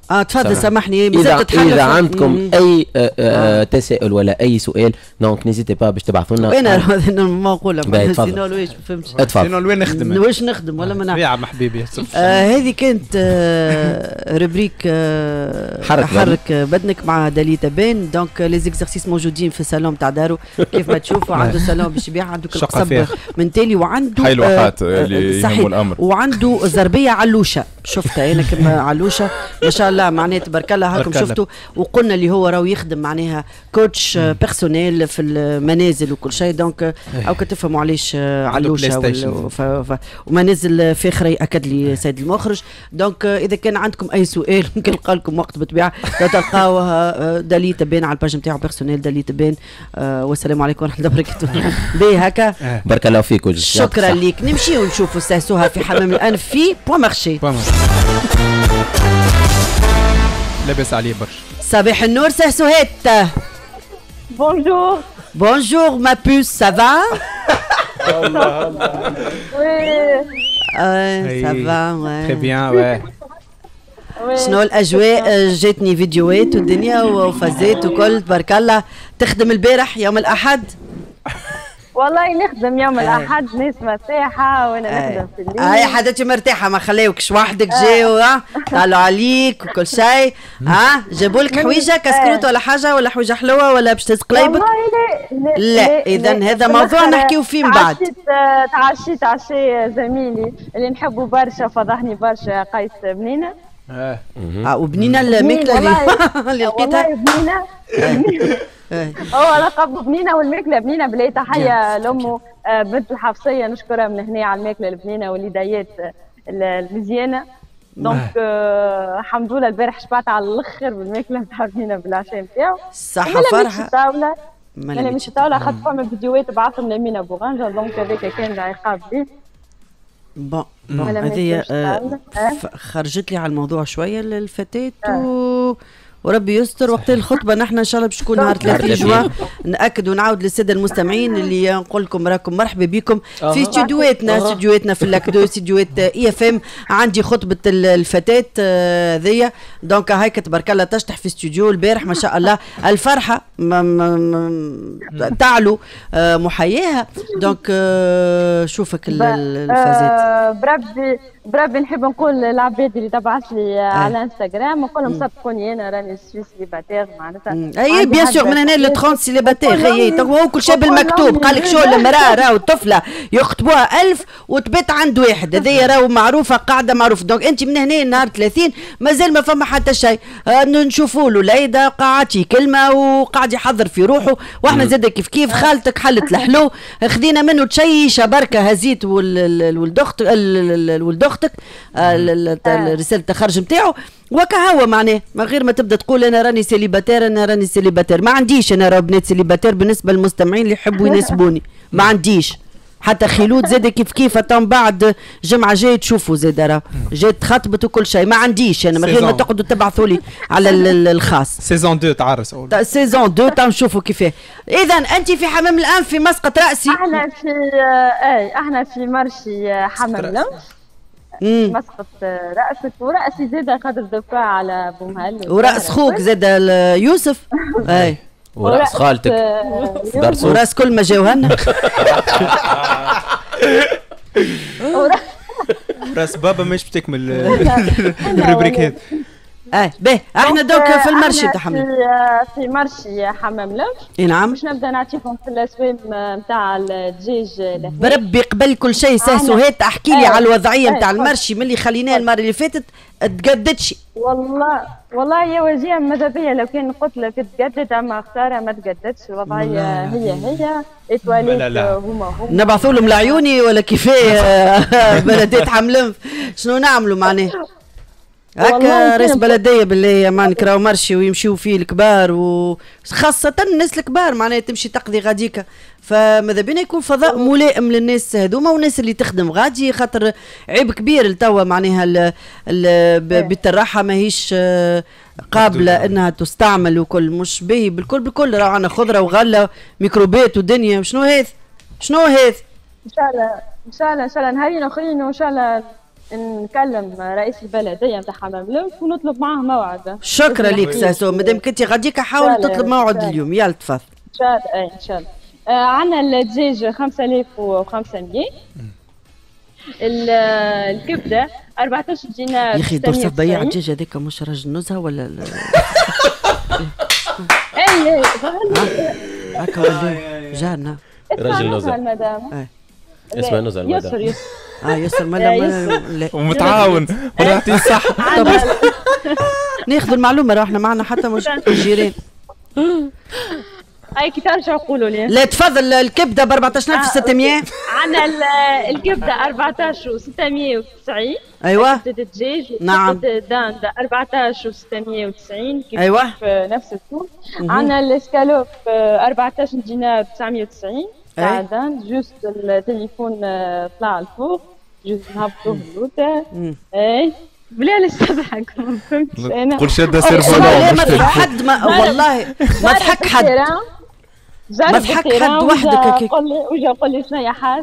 اه تفضل سامحني. اذا اذا عندكم اي آه آه تساؤل ولا اي سؤال دونك نيزيتي با باش تبعثوا لنا. انا ما نقولها سينو ويش ما فهمتش. سينو وين نخدم واش نخدم ولا ما نعرف. يا حبيبي هذه كانت آه ربريك آه حرك, حرك بدنك مع داليتا بين. دونك لي زيكزارسيس موجودين في الصالون تاع دارو كيف ما تشوفوا. عنده صالون باش يبيع، عنده القصب من تالي، وعنده حي الواحات اللي يهموا الامر، وعنده زربيه علوشه شفتها انا كما علوشه ما شاء الله معناها تبارك الله. هاكم شفتوا وقلنا اللي هو راهو يخدم معناها كوتش بيرسونيل في المنازل وكل شيء. دونك او كتفهموا علاش علوشه ومنازل فاخره اكد لي سيد المخرج. دونك اذا كان عندكم اي سؤال ممكن نلقى لكم وقت بالطبيعه تلقاوها داليتا بين على الباج نتاعو بيرسونيل داليتا بين. آه والسلام عليكم ورحمه الله وبركاته. باهي هكا بارك الله فيك. شكرا ليك. نمشيو نشوفوا ساسوها في حمام الانف في بوان مارشي. لاباس عليه برشا. صباح النور سهسوهات. بونجور. بونجور ما بوس سافا. الله الله. وي. سافا وي. تري بيان وي. شنو الاجواء؟ جاتني فيديوهات والدنيا وفازات وكل تبارك الله. تخدم البارح يوم الاحد؟ والله نخدم يوم الاحد، ناس مرتاحه وانا نخدم في الليل. هاي حداتي مرتاحه ما خلاوكش وحدك جاو طالوا عليك وكل شيء. ها جابوا لك حويجه كسكروت ولا حاجه ولا حويجه حلوه ولا باش تقليبك؟ والله لا لا. اذا هذا موضوع نحكيو فيه من بعد. تعشيت عشاء زميلي اللي نحبه برشا فضحني برشا قيس بنينه. اه اه وبنينه الماكله اللي لقيتها. والله بنينه هو لقب بنينه والماكله بنينه. بلاي تحيه لامه بنت الحفصيه نشكرها من هنا على الماكله البنينه واليديات المزيانه. دونك الحمد لله البارح شبعت على الاخر بالماكله نتاع بنينه بالعشاء نتاعو. صحه فرحه. الطاوله انا مش الطاوله اخذت فما فيديوهات بعثهم لامينه بوغانجا. دونك هذاك كان عقاب لي. بون هذه خرجت لي على الموضوع شويه الفتاه و... وربي يستر. وقت الخطبه نحن ان شاء الله باش تكون نهار ثلاثين جوان. ناكد ونعاود للساده المستمعين اللي نقول لكم راكم مرحبا بكم في استديوهاتنا استديوهاتنا في اللاكدو استديوهات اي اف ام. عندي خطبه الفتاه هذيا. دونك هايك تبارك الله تشطح في استوديو البارح ما شاء الله. الفرحه تعلو محياها. دونك شوفك الفازات. بربي بربي نحب نقول للعباد اللي تبعث لي على انستغرام نقول لهم صدقوني انا راني سوي سيليباتير معناتها. اي بيان سور من هنا ل ثلاثين سيليباتير. هي هو كل شيء بالمكتوب. قال لك شو المراه راهو طفله يخطبوها ألف وتبات عند واحد. هذه راهو معروفه قاعده معروفه. دونك انت من هنا نهار ثلاثين مازال ما فما حتى شيء. آه نشوفوا له العيده قاعدتي كلمه وقاعد يحضر في روحه. واحنا زاد كيف كيف خالتك حلت الحلو خدينا منه تشيشه بركه هزيت ولد اختك ولد اختك رساله التخرج نتاعو وكا هو معناه من غير ما تبدا تقول انا راني سيليباتير انا راني سيليباتير. ما عنديش انا راه بنات سيليباتير بالنسبه للمستمعين اللي يحبوا يناسبوني. ما عنديش حتى خلود زاد كيف كيف تم بعد جمعه جاي تشوفوا زاد راه جات خطبت وكل شيء. ما عنديش انا من غير ما تقعدوا تبعثوا لي على الخاص. سيزون اثنين تعرس سيزون اثنين تم نشوفوا كيفاه. اذا انت في حمام الانف في مسقط راسي. احنا في اي احنا في مرشي حمام الانف مسقط راسك وراسي زاد خاطر دفاع على بومهل وراس خوك زاد يوسف. اي وراس خالتك وراس كل ما جاوهنا. وراس بابا مش بتكمل الروبريك هذا. اه باهي احنا دوك في المرشي تاع حمام في في مرشي حمام لف. اي نعم. باش نبدا نعطيكم في الاسوام نتاع الدجاج. بربي قبل كل شيء ساسوهات احكي لي على الوضعيه نتاع المرشي ملي خليناه المره اللي فاتت تجددش. والله والله يا وجيه ماذا بيا لو كان قلت لك تجدد اما خساره ما تجددش. الوضعيه هي هي اتواليت هما هما نبعثوا لهم لعيوني ولا كيفاه بلدات حملهم شنو نعملوا معناه هكا رئيس بلديه بالله ما نكراو مرشي ويمشيو فيه الكبار وخاصه الناس الكبار معناها تمشي تقضي غاديكا. فماذا بينا يكون فضاء ملائم للناس هذوما والناس اللي تخدم غادي خاطر عيب كبير لتوا معناها بيت الراحه ماهيش قابله انها تستعمل وكل مش باهي بالكل بالكل. راه عندنا خضره وغله ميكروبات ودنيا. شنو هذا شنو هذا ان شاء الله ان شاء الله ان شاء الله نهارين اخرين وان شاء الله نكلم رئيس البلديه نتاع حمام لوف ونطلب معاه موعد. شكرا لك ساسو، مادام كنتي غاديك حاول تطلب موعد اليوم. يلا تفضل. ان شاء الله. اي ان شاء الله. آه عندنا الدجاج خمسة آلاف وخمسمية، الكبده أربعطاش دينار. يا اخي درس تضيع الدجاج هذاك مش راجل نزهه ولا لا؟ اي اي هكا ولا جارنا راجل نزهه المدام. اسمها نزهه المدام. يسر يسر اه يسر ملا ومتعاون ونعطيه الصح. ناخذ المعلومه راحنا معنا حتى مش جيران. اي كي ترجعوا قولوا لي. لا تفضل. الكبده ب أربعطاش ألف وستمية. عندنا الكبده أربعطاش وستمية وتسعين. ايوه. كبده الدجاج. نعم. كبده الدان أربعطاش وستمية وتسعين. كيف ايوه. نفس السوق. عندنا الاسكالوب أربعطاش دينار تسعمية وتسعين. تاع الدان جوست التليفون طلع الفوق جوست نهبطوه اللوطه. اي بلا نستضحك ما فهمتش انا. قول شاده سيرفو. لا ما تضحك حد ما والله ما تضحك حد. ما تضحك حد وحدك هكاك. قول لي وجا قول لي شنو يا حاس.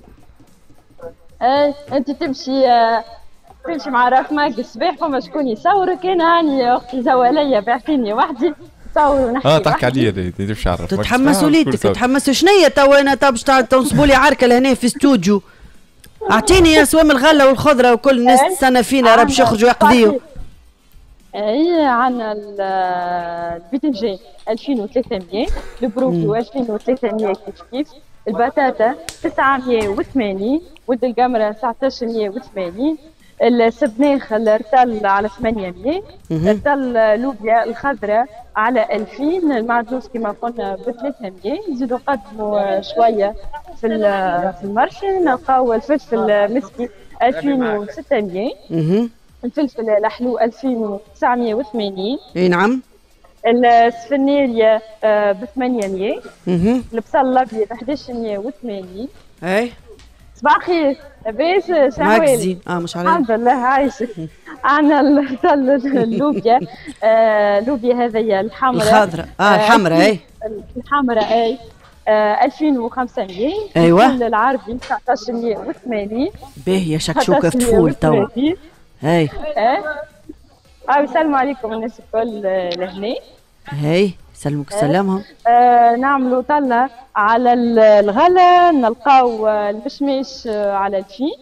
اي انت تمشي تمشي مع رقمك الصباح فما شكون يصورك. انا هاني اختي زواليه بعثيني وحدي تصور ونحكي. اه تحكي عليا تمشي على رقمك. تتحمسوا ليتك تتحمسوا. شنيا تو انا تو باش تنصبوا لي عركه لهنا في استوديو. اعطيني يا سوام الغله والخضره وكل الناس تستنى فينا راه باش يخرجوا يقضيوا. اي عندنا الباذنجان ألفين وثلاثمية، البروكلي ألفين وثلاثمية كيف كيف، البطاطا تسعمية وثمانين، ود القمره تسعطاش مية وثمانين، السبناخ الرتل على ثمانمية، الرتل لوبيا الخضراء على ألفين، المعدوس كما قلنا ب ثلاثمية. نزيدوا نقدموا شويه في في المارشي نلقاو الفلفل مسكي ألفين وستمية، الفلفل الحلو ألفين وتسعمية وثمانين. اي نعم. السفنيريا ب ثمانمية، البصل الابيض أحد مية وثمانين. اي صباح الخير. لاباس شحوالك؟ اه مش عليك. الحمد لله عايشك. عندنا اللوبيا آه لوبيا هذيا الحمراء الخضراء. اه الحمراء. اي الحمراء. اي آه ألفين وخمسمية. ايوه. العربي تسعطاش مية وثمانين. باهيه شكشوكه في طفول تو. اي اه السلام عليكم الناس الكل لهنا. هاي سلمك سلامهم. آه نعملوا طلة على الغلا نلقاو المشماش على ألفين،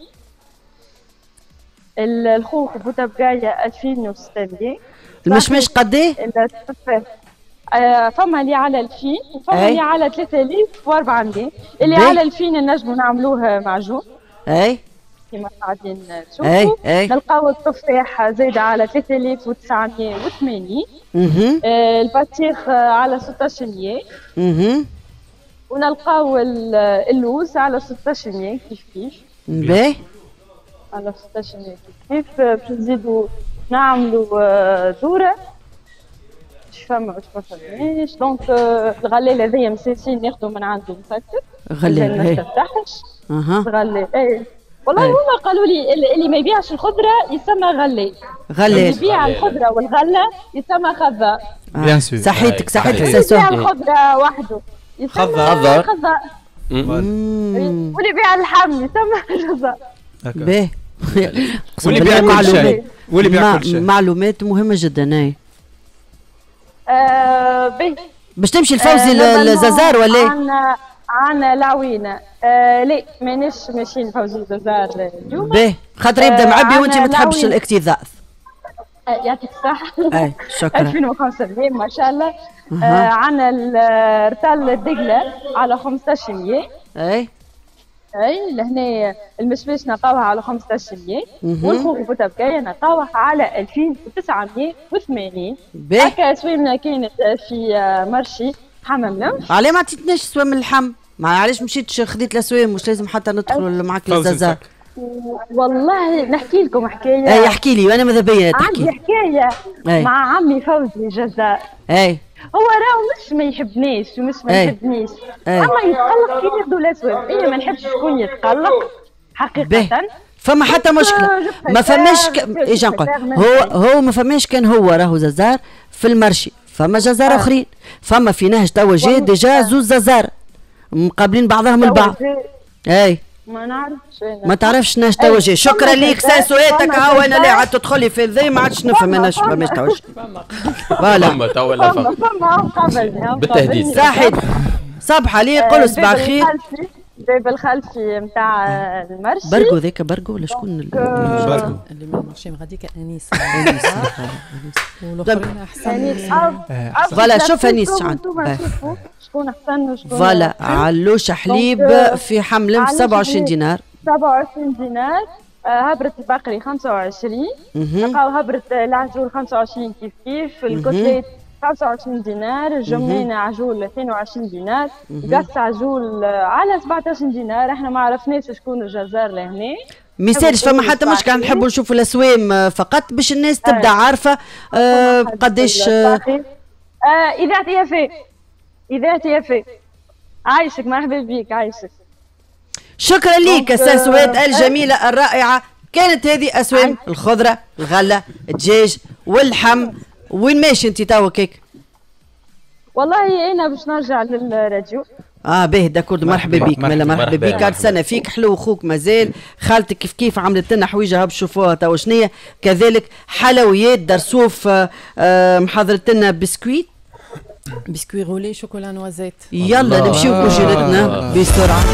الخوخ بوتبقاية ألفين وستمية. المشماش قديه؟ التفاح آه فما اللي على ألفين وفما اللي على ثلاثة آلاف وأربعمية. اللي على ألفين نجموا نعملوه معجون. اي كما قاعدين تشوفوا. نلقاو التفاح زايد على ثلاثة آلاف وتسعمية وثمانين. آه البطيخ على ستطاش مية. ونلقاو اللوز على ستطاش مية كيف كيف. باهي على ستطاش مية كيف كيف. باش نزيدو نعملوا ذرة باش فما باش ما فماش. دونك الغلال هذايا مساسين ناخذو من عنده مسكر. غلال ما تفتحش. اها غلال. اي والله هما قالوا لي اللي ما يبيعش الخضره يسمى غلال. غلال. اللي يبيع الخضره والغله يسمى خضار. بيان سور. صحيتك صحيتك ساسو. اللي يبيع الخضره وحده يسمى خضار. خضار. واللي يبيع اللحم يسمى جزر. باهي. واللي يبيع كل شيء. واللي يبيع كل شيء. معلومات مهمه جدا. اي آه باهي. باش تمشي الفوزي للزازار ولا ايه؟ عندنا عندنا العوينه. آه لا مانيش ماشيين فوزي الزازار اليوم. باهي خاطر يبدا معبي وانت ما تحبش الاكتظاظ. آه يعطيك الصحه. اي شكرا. ألفين وخمسمية ما شاء الله. أه. آه عندنا الرتال الدقله على خمسطاش مية. اي اي لهنا المشماش نلقاوها على خمسطاش مية، والخوخ بوتبقايه نلقاوها على ألفين وتسعمية وثمانين. هكا سويمنا كانت في مرشي حمام لوف. علاه ما عطيتناش سوام اللحم؟ ما علاش مشيتش خديت الاسوام؟ مش لازم حتى ندخلوا معاك للزازار. والله نحكي لكم حكايه. اي احكي لي وانا ماذا بيا تحكي. عندي حكايه أي. مع عمي فوزي الجزائر. اي هو راهو مش ما يحبنيش ومش ما يحبنيش، اما يتقلق كي ياخذوا الاسود. انا ما نحبش شكون يتقلق حقيقه. بيه. فما حتى مشكله ما فماش ك... ايش نقول هو هو ما فماش كان هو راهو زازار في المرشي. فما جزار آه. اخرين. فما في نهج توا جاي ديجا زوز زازار مقابلين بعضهم البعض. اي ما نعرفش انا ما تعرفش ناش توجه. شكرا ليك ساسواتك. هاو انا لا عاد تدخلي في ذي ما عادش نفهم انا شو فماش توجه. فوالا فما تو ولا فما بالتهديد. صحيح صبحة لي قول صباح خير. الباب الخلفي نتاع المرشي. برقو ذاك برقو ولا شكون؟ برقو اللي من المرشي غاديك انيس. انيس والاخرين احسن. فوالا شوف انيس شعان. شكون احسن وشكون؟ فوالا علوش حليب في حمل سبعة وعشرين دينار. سبعة وعشرين دينار. هبرة البقري خمسة وعشرين. نلقاو هبرة العجول خمسة وعشرين كيف كيف. الكتلات خمسة وعشرين دينار. الجمانة عجول اثنين وعشرين دينار. قص عجول على سبعة عشر دينار. احنا ما عرفناش شكون الجزار لهنا. ميسالش فما حتى مشكلة. نحبوا نشوفوا الاسوام فقط باش الناس تبدا عارفة آه قداش. آه اذاعة يافي اذاعة يافي. عايشك مرحبا بيك عايشك. شكرا ليك ساسوات الجميلة الرائعة. كانت هذه اسوام الخضرة الغلة الدجاج واللحم. وين ماشي انت توا كيك؟ والله انا باش نرجع للراديو. اه باهي داكورد. مرحبا بيك مالا مرحبا بيك. كارت سنه فيك حلو. اخوك مازال. خالتك كيف كيف عملت لنا حويجه هاب شوفوها توا شنيا. كذلك حلويات درسوف آه آه محضرت لنا بسكويت بسكوي غولي شوكولا نوازيت. يلا نمشيو كوجينتنا بسرعه.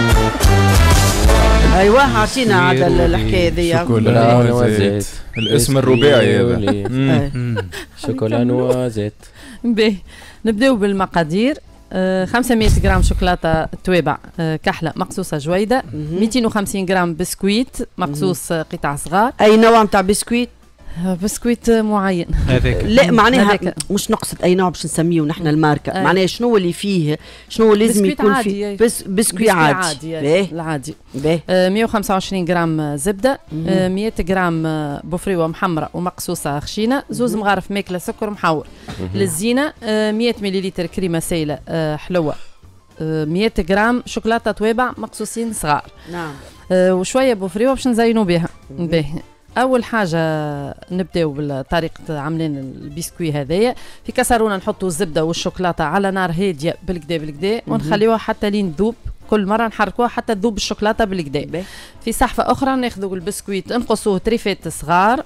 ايوه عطينا عاد الحكايه ذي. شوكولا نوازيت الاسم الرباعي هذا. شوكولا نوازيت. باهي نبداو بالمقادير. آه خمسمائة غرام شوكولاتة توابع آه كحلة مقصوصة جويدة. مئتين وخمسين غرام بسكويت مقصوص آه قطع صغار. أي نوع نتاع بسكويت؟ آه بسكويت آه معين. هذاك لا معناها هذاك. مش نقصد أي نوع باش نسميه نحن الماركة. آه. معناها شنو اللي فيه شنو لازم يكون فيه؟ بس بسكويت عادي. عادي العادي. آه مئة وخمسة وعشرين غرام زبدة. آه مئة غرام بوفريوة محمرة ومقصوصة خشينة. زوز مغارف ماكلة سكر محور. للزينة آه مئة مليلتر كريمة سائلة آه حلوة. آه مئة غرام شوكولاتة توابع مقصوصين صغار. نعم. آه وشوية بوفريوة باش نزينوا بها. باهي اول حاجه نبداو بطريقه عاملين البسكوي هذايا. في كسرونه نحطوا الزبده والشوكولاته على نار هاديه بالكدا بالكدا ونخليوها حتى لين تذوب. كل مره نحركوها حتى تذوب الشوكولاته بالكدا. في صحفه اخرى ناخذوا البسكويت نقصوه تريفات صغار.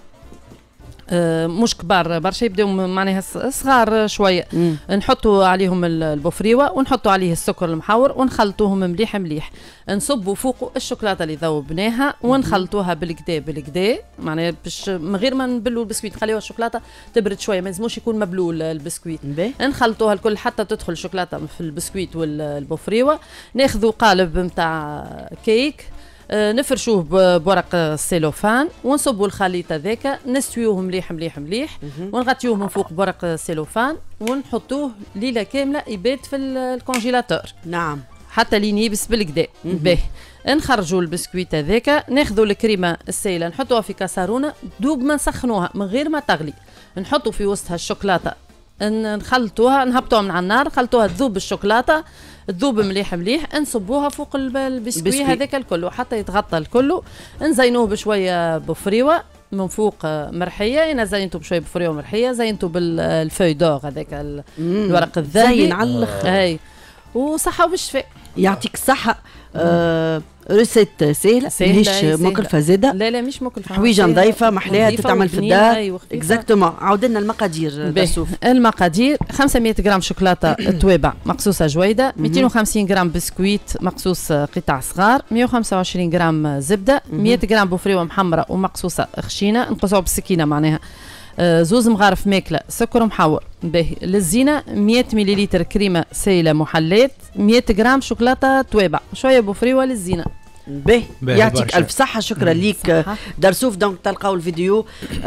آه مش كبار برشا يبداو معناها صغار شويه. مم. نحطوا عليهم البوفريوه ونحطوا عليه السكر المحور ونخلطوهم مليح مليح. نصبوا فوقه الشوكولاته اللي ذوبناها ونخلطوها بالكدا بالكدا معناها باش من غير ما نبلوا البسكويت نخليوها الشوكولاته تبرد شويه ما لازموش يكون مبلول البسكويت. نخلطوها الكل حتى تدخل الشوكولاته في البسكويت والبوفريوه. ناخذوا قالب نتاع كيك نفرشوه بورق السيلوفان ونصبوا الخليط هذاك نستويوه مليح مليح مليح ونغطيوه من فوق بورق السيلوفان ونحطوه ليله كامله يبات في الكونجيلاتور. نعم. حتى لين يبس بالكدا. باهي نخرجوا البسكويت هذاك ناخذوا الكريمه السائله نحطوها في كاسرونه دوب ما نسخنوها من غير ما تغلي. نحطوا في وسطها الشوكولاته نخلطوها نهبطوها من على النار نخلطوها تذوب الشوكولاته تذوب مليح مليح. نصبوها فوق البسكوي هذاك الكل حتى يتغطى الكل. نزينوه بشويه بفريوه من فوق مرحيه. انا زينته بشويه بفريوه مرحيه. زينته بالفوي دوغ هذاك الورق الذهبي زين على الاخر. اي وصحه وبالشفاء. يعطيك الصحه. آه ريسيت سهله ماهيش مكلفه زاده. لا لا مش مكلفه. حويجه نظيفه محلاها تتعمل في الدار. اكزاكتومون. عاود لنا المقادير درسوف. المقادير خمسمائة غرام شوكولاته توابع مقصوصه جويده. مئتين وخمسين غرام بسكويت مقصوص قطع صغار. مئة وخمسة وعشرين غرام زبده. مئة غرام بوفريوه محمره ومقصوصه خشينه نقصوها بالسكينه معناها. آه زوز مغارف ماكله سكر محور. باهي للزينه مئة مليلتر كريمه سائله محلات. مئة غرام شوكولاته توابع شويه بوفريوه للزينه. باهي يعطيك الف صحه. شكرا ليك درسوف. دونك تلقاو الفيديو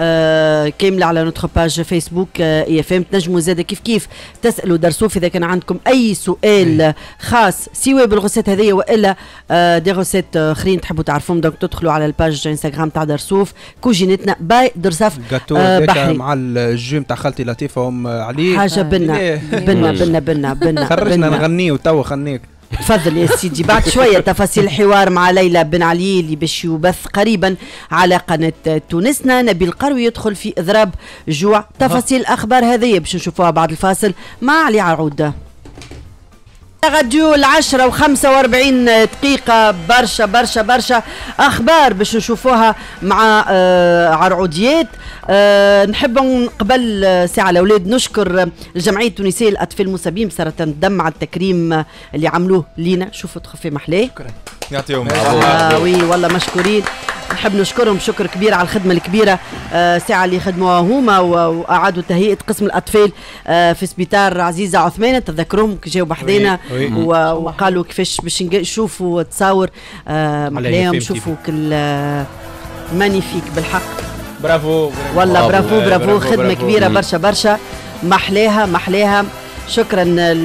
آه كامله على نوتخ باج فيسبوك اي اف ام. تنجموا زاده كيف كيف تسالوا درسوف اذا كان عندكم اي سؤال خاص سواء بالغوسيت هذيا والا آه دي غوسيت اخرين تحبوا تعرفوهم. دونك تدخلوا على الباج انستغرام تاع درسوف كوجينتنا باي درساف آه بحري مع الجو تاع خالتي لطيفه ام علي حاجه بنا بنا بنا بنا بنا خرجنا نغنيو توا خليك. تفضل يا سيدي. بعد شوية تفاصيل الحوار مع ليلى بن علي اللي باش يبث قريبا على قناة تونسنا. نبيل قروي يدخل في إضراب جوع. تفاصيل الأخبار هذه باش نشوفوها بعد الفاصل مع علي عرود. راديو العشرة وخمسة واربعين دقيقة، برشا برشا برشا أخبار باش نشوفوها مع آه عرعوديات. آه نحب قبل ساعة الأولاد نشكر الجمعية التونسية للأطفال المصابين بسرطان الدم على التكريم اللي عملوه لينا. شوفوا تخفي محلاه. شكرا يعطيهم آه وي والله مشكورين. نحب نشكرهم شكر كبير على الخدمة الكبيرة آه ساعة اللي خدموها هما وأعادوا تهيئة قسم الأطفال آه في سبيطار عزيزة عثمانة. تذكرهم كي جاوا بحدينا وقالوا كيفاش باش نشوفوا تصاور آه محلاهم. شوفوا كل آه مانيفيك بالحق. برافو والله برافو برافو, برافو خدمة برافو كبيرة برشا برشا محلاها محلاها. شكرا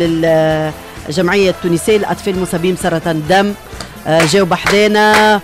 للجمعية التونسية للأطفال المصابين بسرطان الدم جاوا بحدانا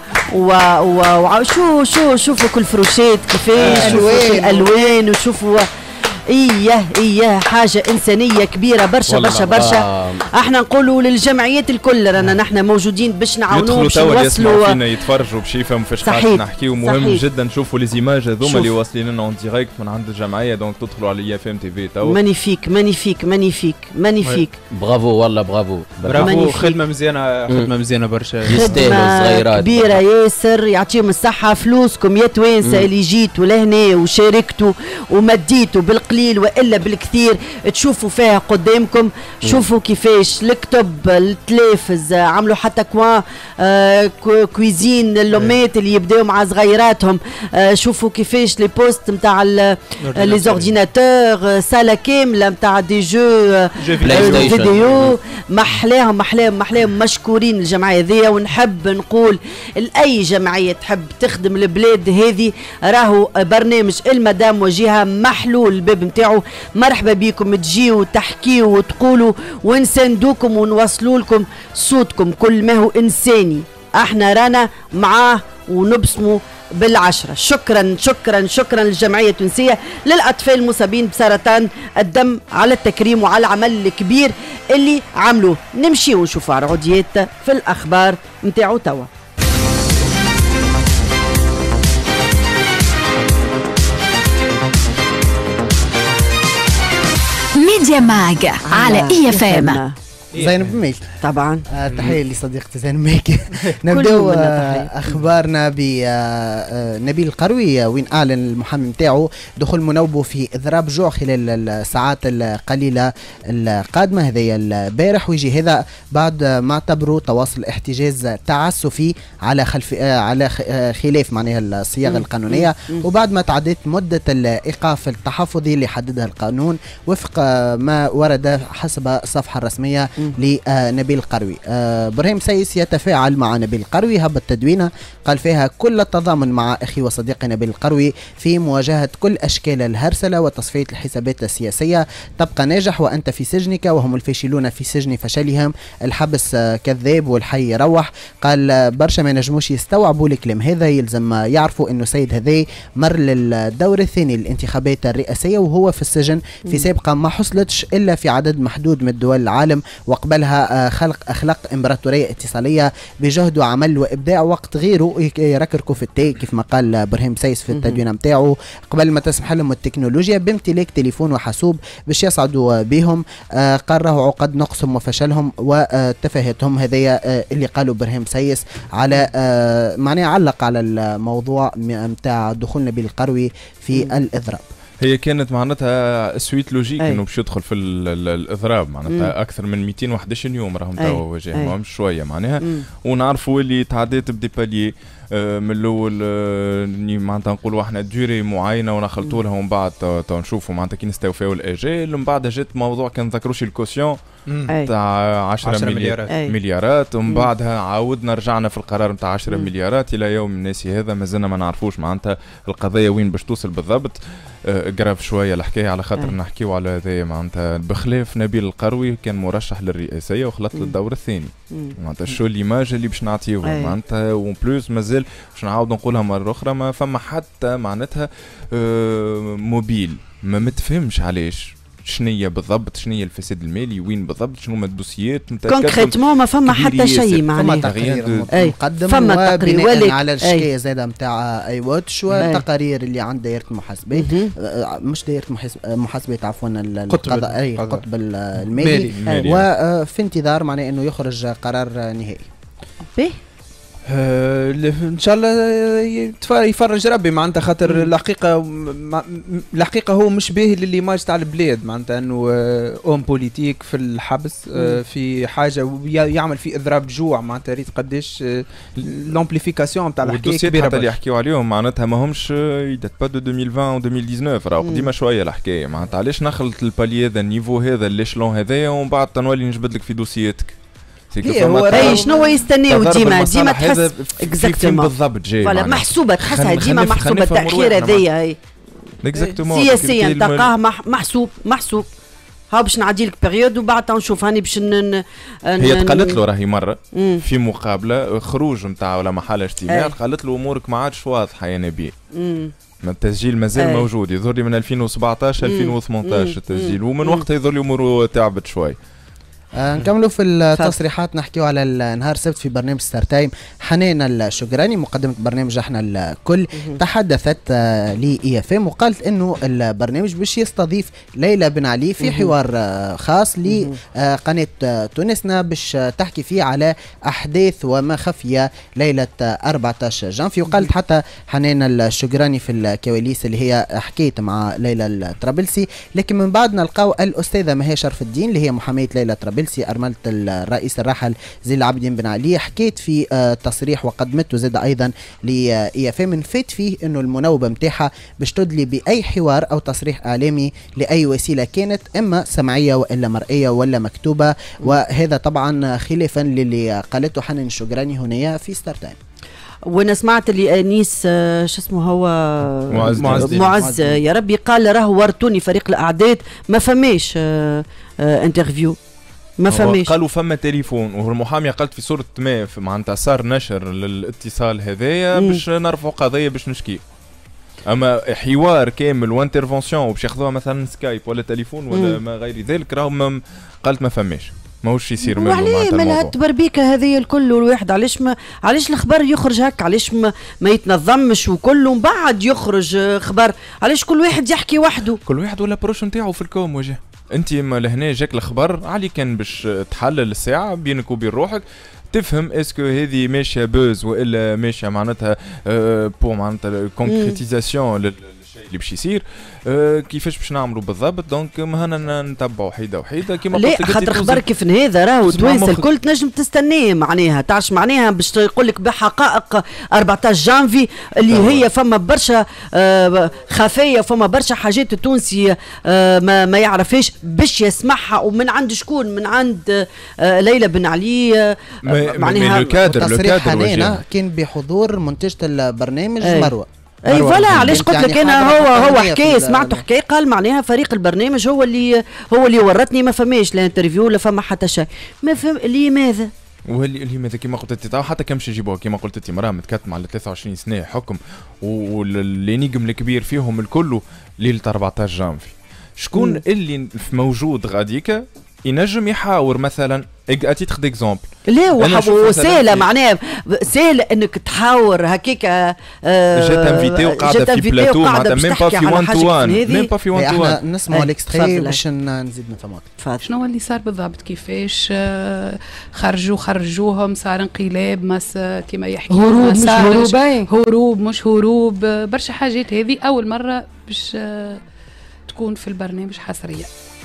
وشو شو شوفوا كل فروشات كيفاش وشوفوا الالوان وشوفوا ايه ايه حاجه انسانيه كبيره برشا برشا برشا. احنا نقولوا للجمعيات الكل رانا نحن موجودين باش نعاونوهم باش نوصلوا فينا يتفرجوا باش يفهموا فاش قاعد نحكيو. مهم جدا نشوفوا لي زيماج هذوما اللي واصلين لنا اون ديريكت من عند الجمعيه. دونك تدخلوا على اي اف ام تي في تو. مانيفيك مانيفيك مانيفيك مانيفيك. برافو والله برافو برافو. خدمه مزيانه خدمه مزيانه برشا. يستاهلوا صغيرات كبيره ياسر. يعطيهم الصحه. فلوسكم يا توانسه اللي جيتوا لهنا وشاركتوا ومديتوا بالقليل والا بالكثير تشوفوا فيها قدامكم. شوفوا كيفاش الكتب التلافز عملوا حتى كوان آه كويزين اللومات اللي يبداو مع صغيراتهم. آه شوفوا كيفاش لي بوست نتاع لي زورديناتور ساله كامله نتاع دي جو فيديو. محلاهم محلاهم محلاهم. مشكورين الجمعيه ذي. ونحب نقول لاي جمعيه تحب تخدم البلاد هذه راهو برنامج المدام وجهه محلول الباب نتاعو. مرحبا بكم تجيو تحكيو وتقولوا ونساندوكم ونوصلوا لكم صوتكم كل ما هو انساني. احنا رانا معاه ونبسموا بالعشرة. شكرا شكرا شكرا للجمعية التونسية للأطفال المصابين بسرطان الدم على التكريم وعلى العمل الكبير اللي عملوه. نمشي ونشوفوا عرضيات في الأخبار نتاعو توا. ميديا ماج على اي اف ام. زينب ميكي طبعا. آه تحيه لصديقتي زينب ميكي. نبداو آه اخبارنا بنبيل القروي وين اعلن المحامي نتاعو دخول منوبه في اضراب جوع خلال الساعات القليله القادمه. هذايا البارح ويجي هذا بعد ما اعتبروا تواصل احتجاز تعسفي على خلف آه على خلاف معناها الصياغه القانونيه وبعد ما تعدت مده الايقاف التحفظي اللي حددها القانون وفق ما ورد حسب الصفحه الرسميه لنبيل القروي. برهيم سيس يتفاعل مع نبيل القروي هبط تدوينه قال فيها كل التضامن مع أخي وصديقي نبيل القروي في مواجهة كل أشكال الهرسلة وتصفية الحسابات السياسية. تبقى ناجح وأنت في سجنك وهم الفاشلون في سجن فشلهم. الحبس كذاب والحي يروح. قال برشا ما نجموش يستوعبوا الكلام هذا. يلزم يعرفوا أنه سيد هذا مر للدور الثاني للانتخابات الرئاسية وهو في السجن في سابقة ما حصلتش إلا في عدد محدود من دول العالم وقبلها خلق أخلاق إمبراطورية اتصالية بجهد وعمل وإبداع وقت غيره يركركوا في التي كيف ما قال برهيم سيس في التدوين متاعه قبل ما تسمح لهم التكنولوجيا بامتلاك تليفون وحاسوب باش يصعدوا بهم. آه قال راهو عقد نقصهم وفشلهم وتفاهتهم. هذايا آه اللي قالوا برهيم سيس على آه معناه علق على الموضوع متاع دخول نبيل القروي في مم. الإضراب. هي كانت معناتها سويت لوجيك انه باش يدخل في الاضراب معناتها اكثر من مئتين وواحد وعشرين يوم راهم توا واجههم شويه معناها. ونعرفوا اللي تعديت بديبالي آه من الاول آه معناتها نقولوا احنا ديوري معينه ونخلطوا لها ومن بعد نشوفوا معناتها كي نستوفيو الاجال ومن بعد جات موضوع كان ذكروش الكوسيون تاع عشرة مليارات, مليارات ومن بعدها عاودنا رجعنا في القرار نتاع عشرة مليارات الى يوم الناس هذا مازلنا ما نعرفوش معناتها القضيه وين باش توصل بالضبط. قراب شويه الحكايه على خاطر نحكيو على هذايا معناتها بخلاف نبيل القروي كان مرشح للرئاسيه وخلط للدور الثاني معناتها شو ليماج اللي باش نعطيوه معناتها وان بلوس مازال باش نعاود نقولها مره اخرى ما فما حتى معناتها آه موبيل ما متفهمش علاش شنية بالضبط، شنية الفساد المالي، وين بالضبط، شنو هما الدوسيات. كونكريتمون ما فما حتى شيء معناها. فما تقرير مقدم، فما تقرير على الشكاية زاده نتاع اي واتش، والتقارير اللي عند دائرة المحاسبات، مش دائرة المحاسبات عفوا، القضاء قطب المالي، وفي انتظار معناه انه يخرج قرار نهائي. به آه ان شاء الله يفرج ربي معناتها، خاطر الحقيقه الحقيقه هو مش باهي لليماج تاع البلاد، معناتها انه اون بوليتيك في الحبس آه في حاجه يعمل في اضراب جوع، معناتها ريت قداش لامبليفيكاسيون تاع الحكايه كبيره. حتى اللي يحكيوا عليهم معناتها ما همش يدات با دو ألفين وعشرين و ألفين وتسعطاش، راهو قديمه شويه الحكايه. معناتها علاش نخلط البالي هذا النيفو هذا الليشلون هذايا ومن بعد تنولي نجبد لك في دوسيتك. اي شنو يستناو ديما ديما تحس اكزاكتومون بالضبط جاي فوالا محسوبه، تحسها ديما محسوبه. التاخير هذايا هي اكزاكتومون سياسيا تلقاه محسوب محسوب. ها باش نعدي لك بيريود وبعد نشوف هاني باش ن... هي تقالت له راهي مره مم. في مقابله خروج نتاع ولا محل اجتماع، قالت له امورك ما عادش واضحه يا نبيل. ما التسجيل مازال موجود، يظهر لي من ألفين وسبعطاش ألفين وثمنطاش التسجيل، ومن وقتها يظهر لي اموره تعبت شوي. آه نكملوا في التصريحات، نحكيو على نهار السبت في برنامج ستار تايم. حنان الشجراني مقدمة برنامج احنا الكل تحدثت آه لإي اف ام، وقالت انه البرنامج باش يستضيف ليلى بن علي في حوار آه خاص لقناة آه تونسنا باش تحكي فيه على احداث وما خفي ليلة أربعة عشر جانفي. وقالت حتى حنان الشجراني في الكواليس اللي هي حكيت مع ليلى الطرابلسي، لكن من بعد نلقاو الأستاذة مها شرف الدين اللي هي محامية ليلى الطرابلسي أرملة الرئيس الراحل زين العابدين بن علي، حكيت في آه تصريح وقدمته زاد أيضا لإي اف ام، نفيت فيه إنه المناوبة متاعها باش تدلي بأي حوار أو تصريح إعلامي لأي وسيلة كانت، إما سمعية وإلا مرئية ولا مكتوبة، وهذا طبعا خلافا للي قالته حنان الشجراني هنا في ستار تايم. وانا سمعت اللي انيس شو اسمه هو معز, معز, معز يا ربي قال راهو ورتوني فريق الاعداد ما فماش آه آه انترفيو، ما فماش. قالوا فما تليفون، والمحاميه قالت في صوره ما معناتها صار نشر للاتصال هذايا باش نرفعوا قضيه باش نشكي، اما حوار كامل وانترفونسيون وباش ياخذوها مثلا سكايب ولا تليفون ولا ما غير ذلك، راهم قالت ما فماش، ماهوش يصير منه معناتها الموضوع. وعليه هالتبربيكه هذه الكل والواحد علاش ما علاش الخبر يخرج هكا، علاش ما, ما يتنظمش وكله من بعد يخرج خبر، علاش كل واحد يحكي وحده، كل واحد ولا بروش نتاعو في الكوم وجه. انت ما لهنا جاك الخبر علي كان باش تحلل الساعه بينك وبين روحك، تفهم اسكو هذه ماشيه بوز والا ماشيه معناتها أه بو معناتها كونكريتيزاسيون للشيء اللي باش يصير، أه كيفاش باش نعملوا بالضبط. دونك مهنا نتبعوا حيده وحيده كيما قلت لك. لا خاطر خبر كيف هذا راهو توانسه الكل تنجم تستناه، معناها تعرفش معناها باش يقول لك بحقائق أربعة عشر جانفي اللي أوه. هي فما برشا آه خفايا، فما برشا حاجات التونسي آه ما, ما يعرفهاش باش يسمعها، ومن عند شكون؟ من عند آه ليلى بن علي آه معناها تصريح حنانه كان بحضور منتجة البرنامج أي. مروه اي فوالا. علاش قلت لك انا هو هو حكايه سمعته حكايه قال معناها فريق البرنامج هو اللي هو اللي ورتني ما فماش لا انترفيو ولا فما حتى شيء. ما فهم لماذا؟ واللي لماذا كما قلت انت حتى كمش يجيبوها كما قلت انت مراه متكتم على ثلاثة وعشرين سنه حكم، والنجم الكبير فيهم الكل ليله أربعة عشر جانفي. شكون م. اللي موجود غاديكا ينجم يحاور مثلا اتيتر ديكزومبل؟ لا هو سهله معناها سهله انك تحاور هكاك. آه جات انفيتي وقاعده في بلاتو معناتها ميم با في واحد تو واحد ميم با في واحد تو واحد. احنا نسمعوا الاكستري باش نزيد نفهموا شنو اللي صار بالضبط، كيفاش خرجوا خرجوهم، صار انقلاب مس كما يحكي هروب مش هروبين هروب مش هروب، برشا حاجات. هذه اول مره باش تكون في البرنامج حصريا.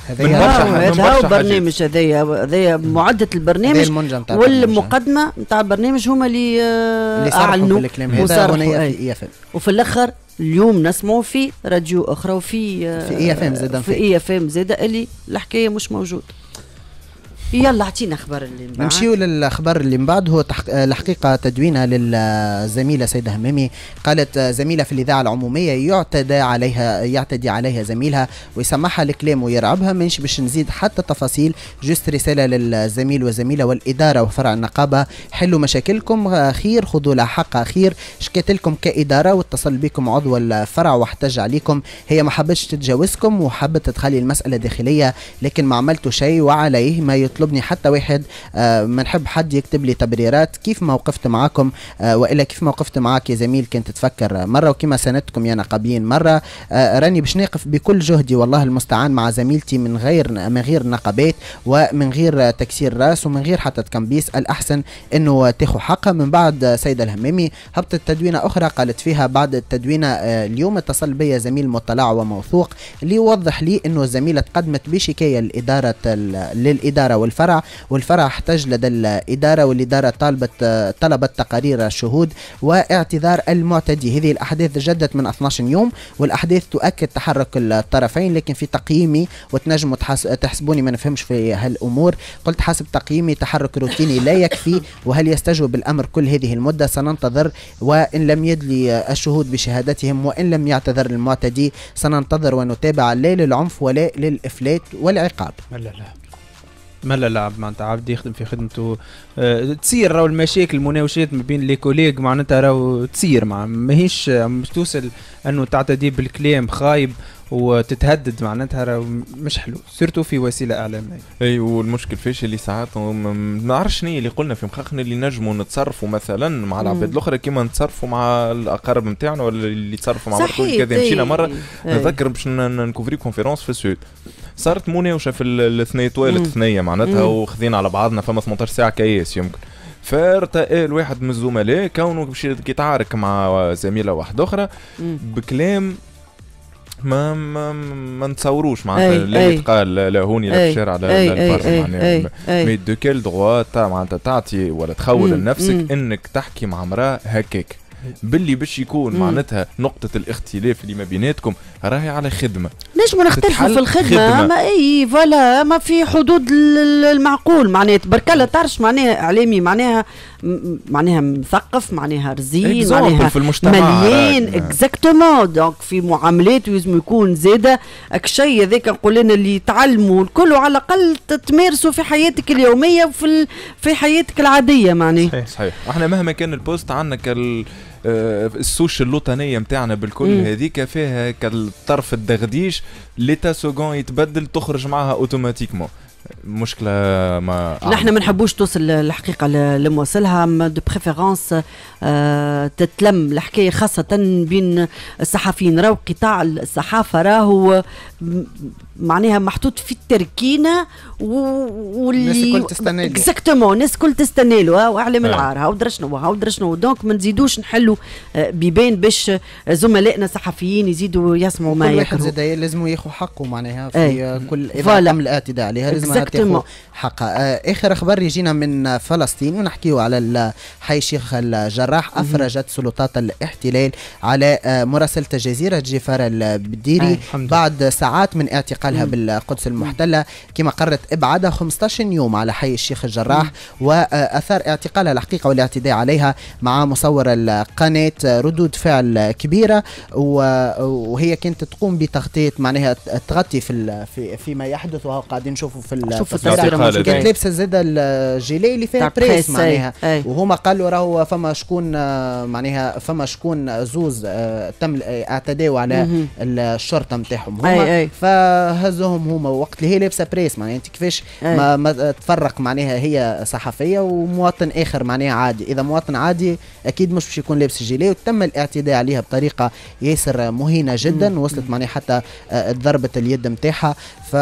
هذا هو برنامج هذايا هذايا معدة البرنامج والمقدمة نتاع البرنامج هما اللي أعلنوا وصاروا وفي الآخر اليوم نسمعوا في راديو أخرى وفي في إي اف ام زادا في إي اف ام زادا اللي الحكاية مش موجود. يلا اعطينا اخبار اللي من بعد. نمشيو للاخبار اللي من بعد. هو تحق... الحقيقه تدوينه للزميله سيده هميمي. قالت زميله في الاذاعه العموميه يعتدى عليها يعتدي عليها زميلها ويسمعها الكلام ويرعبها. مانيش باش نزيد حتى تفاصيل، جست رساله للزميل والزميله والاداره وفرع النقابه، حلوا مشاكلكم خير، خذوا لها حقها خير. شكيت لكم كاداره واتصل بكم عضو الفرع واحتج عليكم، هي ما حبتش تتجاوزكم وحبت تخلي المساله داخليه، لكن ما عملتوا شيء وعليه ما يطلبني حتى واحد. آه ما نحب حد يكتب لي تبريرات كيف ما وقفت معاكم، آه والا كيف ما وقفت معاك يا زميل كنت تفكر مره، وكما ساندتكم يا نقابيين مره. آه راني باش نقف بكل جهدي والله المستعان مع زميلتي من غير من غير نقابات ومن غير تكسير راس ومن غير حتى تكمبيس. الاحسن انه تاخذ حقها. من بعد سيده الهميمي هبطت تدوينه اخرى قالت فيها بعد التدوينه آه اليوم اتصل بي زميل مطلع وموثوق ليوضح لي انه الزميله تقدمت بشكايه للاداره للاداره والفرع، والفرع احتج لدى الاداره والاداره طالبت طلبت تقارير الشهود واعتذار المعتدي. هذه الاحداث جدت من اثناش يوم والاحداث تؤكد تحرك الطرفين، لكن في تقييمي وتنجموا تحسبوني ما نفهمش في هالامور، قلت حسب تقييمي تحرك روتيني لا يكفي، وهل يستجوب الامر كل هذه المده؟ سننتظر، وان لم يدلي الشهود بشهادتهم وان لم يعتذر المعتدي سننتظر ونتابع لا للعنف ولا للافلات والعقاب. لا لا ما لا لعب معناتها عبد يخدم في خدمته. أه تصير راهو المشاكل المناوشات ما بين لي كوليغ معناتها راهو تصير، مع ماهيش مش توصل انه تعتدي بالكلام خايب وتتهدد معناتها راهو مش حلو، سيرتو في وسيله اعلاميه. اي والمشكل فيش اللي ساعات ما نعرفش شنو اللي قلنا في مخاخنا اللي نجموا نتصرفوا مثلا مع العباد الاخرى كيما نتصرفوا مع الاقارب نتاعنا ولا اللي تصرفوا مع مرتو كذا. مشينا مره نذكر باش نكوفري كونفيرونس في السود، صارت مناوشه في الاثنين طوال الثنيه معناتها وخذينا على بعضنا فما ثمانية عشر ساعه كياس يمكن. فارتقى الواحد من الزملاء كونه باش يتعارك مع زميله واحده اخرى بكلام ما ما ما نتصوروش معناتها لا يتقال لا هوني لا في الشارع لا البر معناها مي دو كيل دغوا تاع معناتها تعطي ولا تخول لنفسك انك تحكي مع امراه هكاك باللي باش يكون معناتها نقطة الاختلاف اللي ما بيناتكم راهي على خدمة. نجموا نختلفوا في الخدمة خدمة. ما اي فوالا ما في حدود المعقول معناها تبارك الله. تعرفش معناها اعلامي معناها معناها مثقف معناها رزين معناها في المجتمع مليان اكزاكتومون. دونك في معاملات لازم يكون زاده الشيء هذاك نقول لنا اللي تعلموا الكل على الاقل تمارسوا في حياتك اليوميه وفي في حياتك العاديه معناها. صحيح صحيح. احنا مهما كان البوست عندنا كال السوش اللوطانيه نتاعنا بالكل هذيك فيها كالطرف الدغديش ليتا سكون يتبدل تخرج معها اوتوماتيكمون. مشكلة ما نحن ما نحبوش توصل الحقيقة لموصلها دو بريفيرونس آه تتلم الحكاية خاصة بين الصحفيين. راهو قطاع الصحافة راهو معناها محطوط في التركينة واللي الناس الكل تستنى له اكزاكتومون الناس الكل تستنى له واعلام العار هاو درا شنو هاو درا شنو. دونك ما نزيدوش نحلوا بيبان باش زملائنا الصحفيين يزيدوا يسمعوا ما يكرهوا. كل واحد زاد لازم ياخذ حقه معناها في أي. كل إذا تم الاعتداء عليها لازم تاخذ حقها. اخر اخبار يجينا من فلسطين ونحكيو على حي الشيخ الجراح. افرجت سلطات الاحتلال على مراسلة جزيرة جفار البديري بعد ساعات من اعتقالها مم. بالقدس المحتلة، كما قررت ابعادها خمسة عشر يوم على حي الشيخ الجراح مم. واثار اعتقالها الحقيقة والاعتداء عليها مع مصور القناة ردود فعل كبيرة، وهي كانت تقوم بتغطية معناها تغطي في في فيما يحدث وهو قاعدين نشوفوا في التصوير. كانت لابسة زادة الجيلي اللي فيها بريس معناها، وهما قالوا راهو فما شكون معناها فما شكون زوز تم اعتداوا على مم. الشرطة نتاعهم هما، فهزهم هما وقت اللي هي لابسة بريس معناها انت كيفاش ما, ما تفرق معناها هي صحفية ومواطن اخر معناها عادي. اذا مواطن عادي اكيد مش باش يكون لابس جيلي، وتم الاعتداء عليها بطريقة ياسر مهينة جدا مم. وصلت معناها حتى ضربت اليد نتاعها،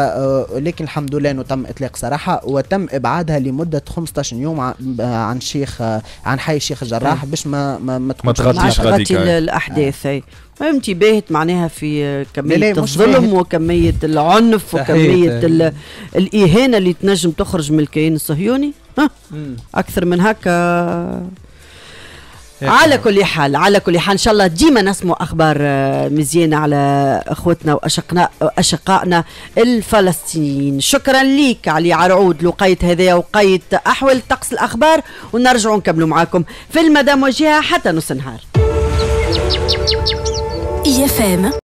لكن الحمد لله انه تم اطلاق سراحها وتم ابعادها لمده خمسة عشر يوم عن شيخ عن حي الشيخ الجراح باش ما ما, ما تغطيش الاحداث. اي فهمتي باهت معناها في كميه الظلم وكميه العنف وكميه الاهانه اللي تنجم تخرج من الكيان الصهيوني. ها اكثر من هكا على كل حال على كل حال ان شاء الله ديما نسمع اخبار مزيانه على اخوتنا واشقنا اشقائنا الفلسطينيين. شكرا ليك علي عرعود لقيت هذايا وقيت احوال طقس الاخبار، ونرجعوا نكملوا معاكم في المدام وجهها حتى نص النهار. إي إف إم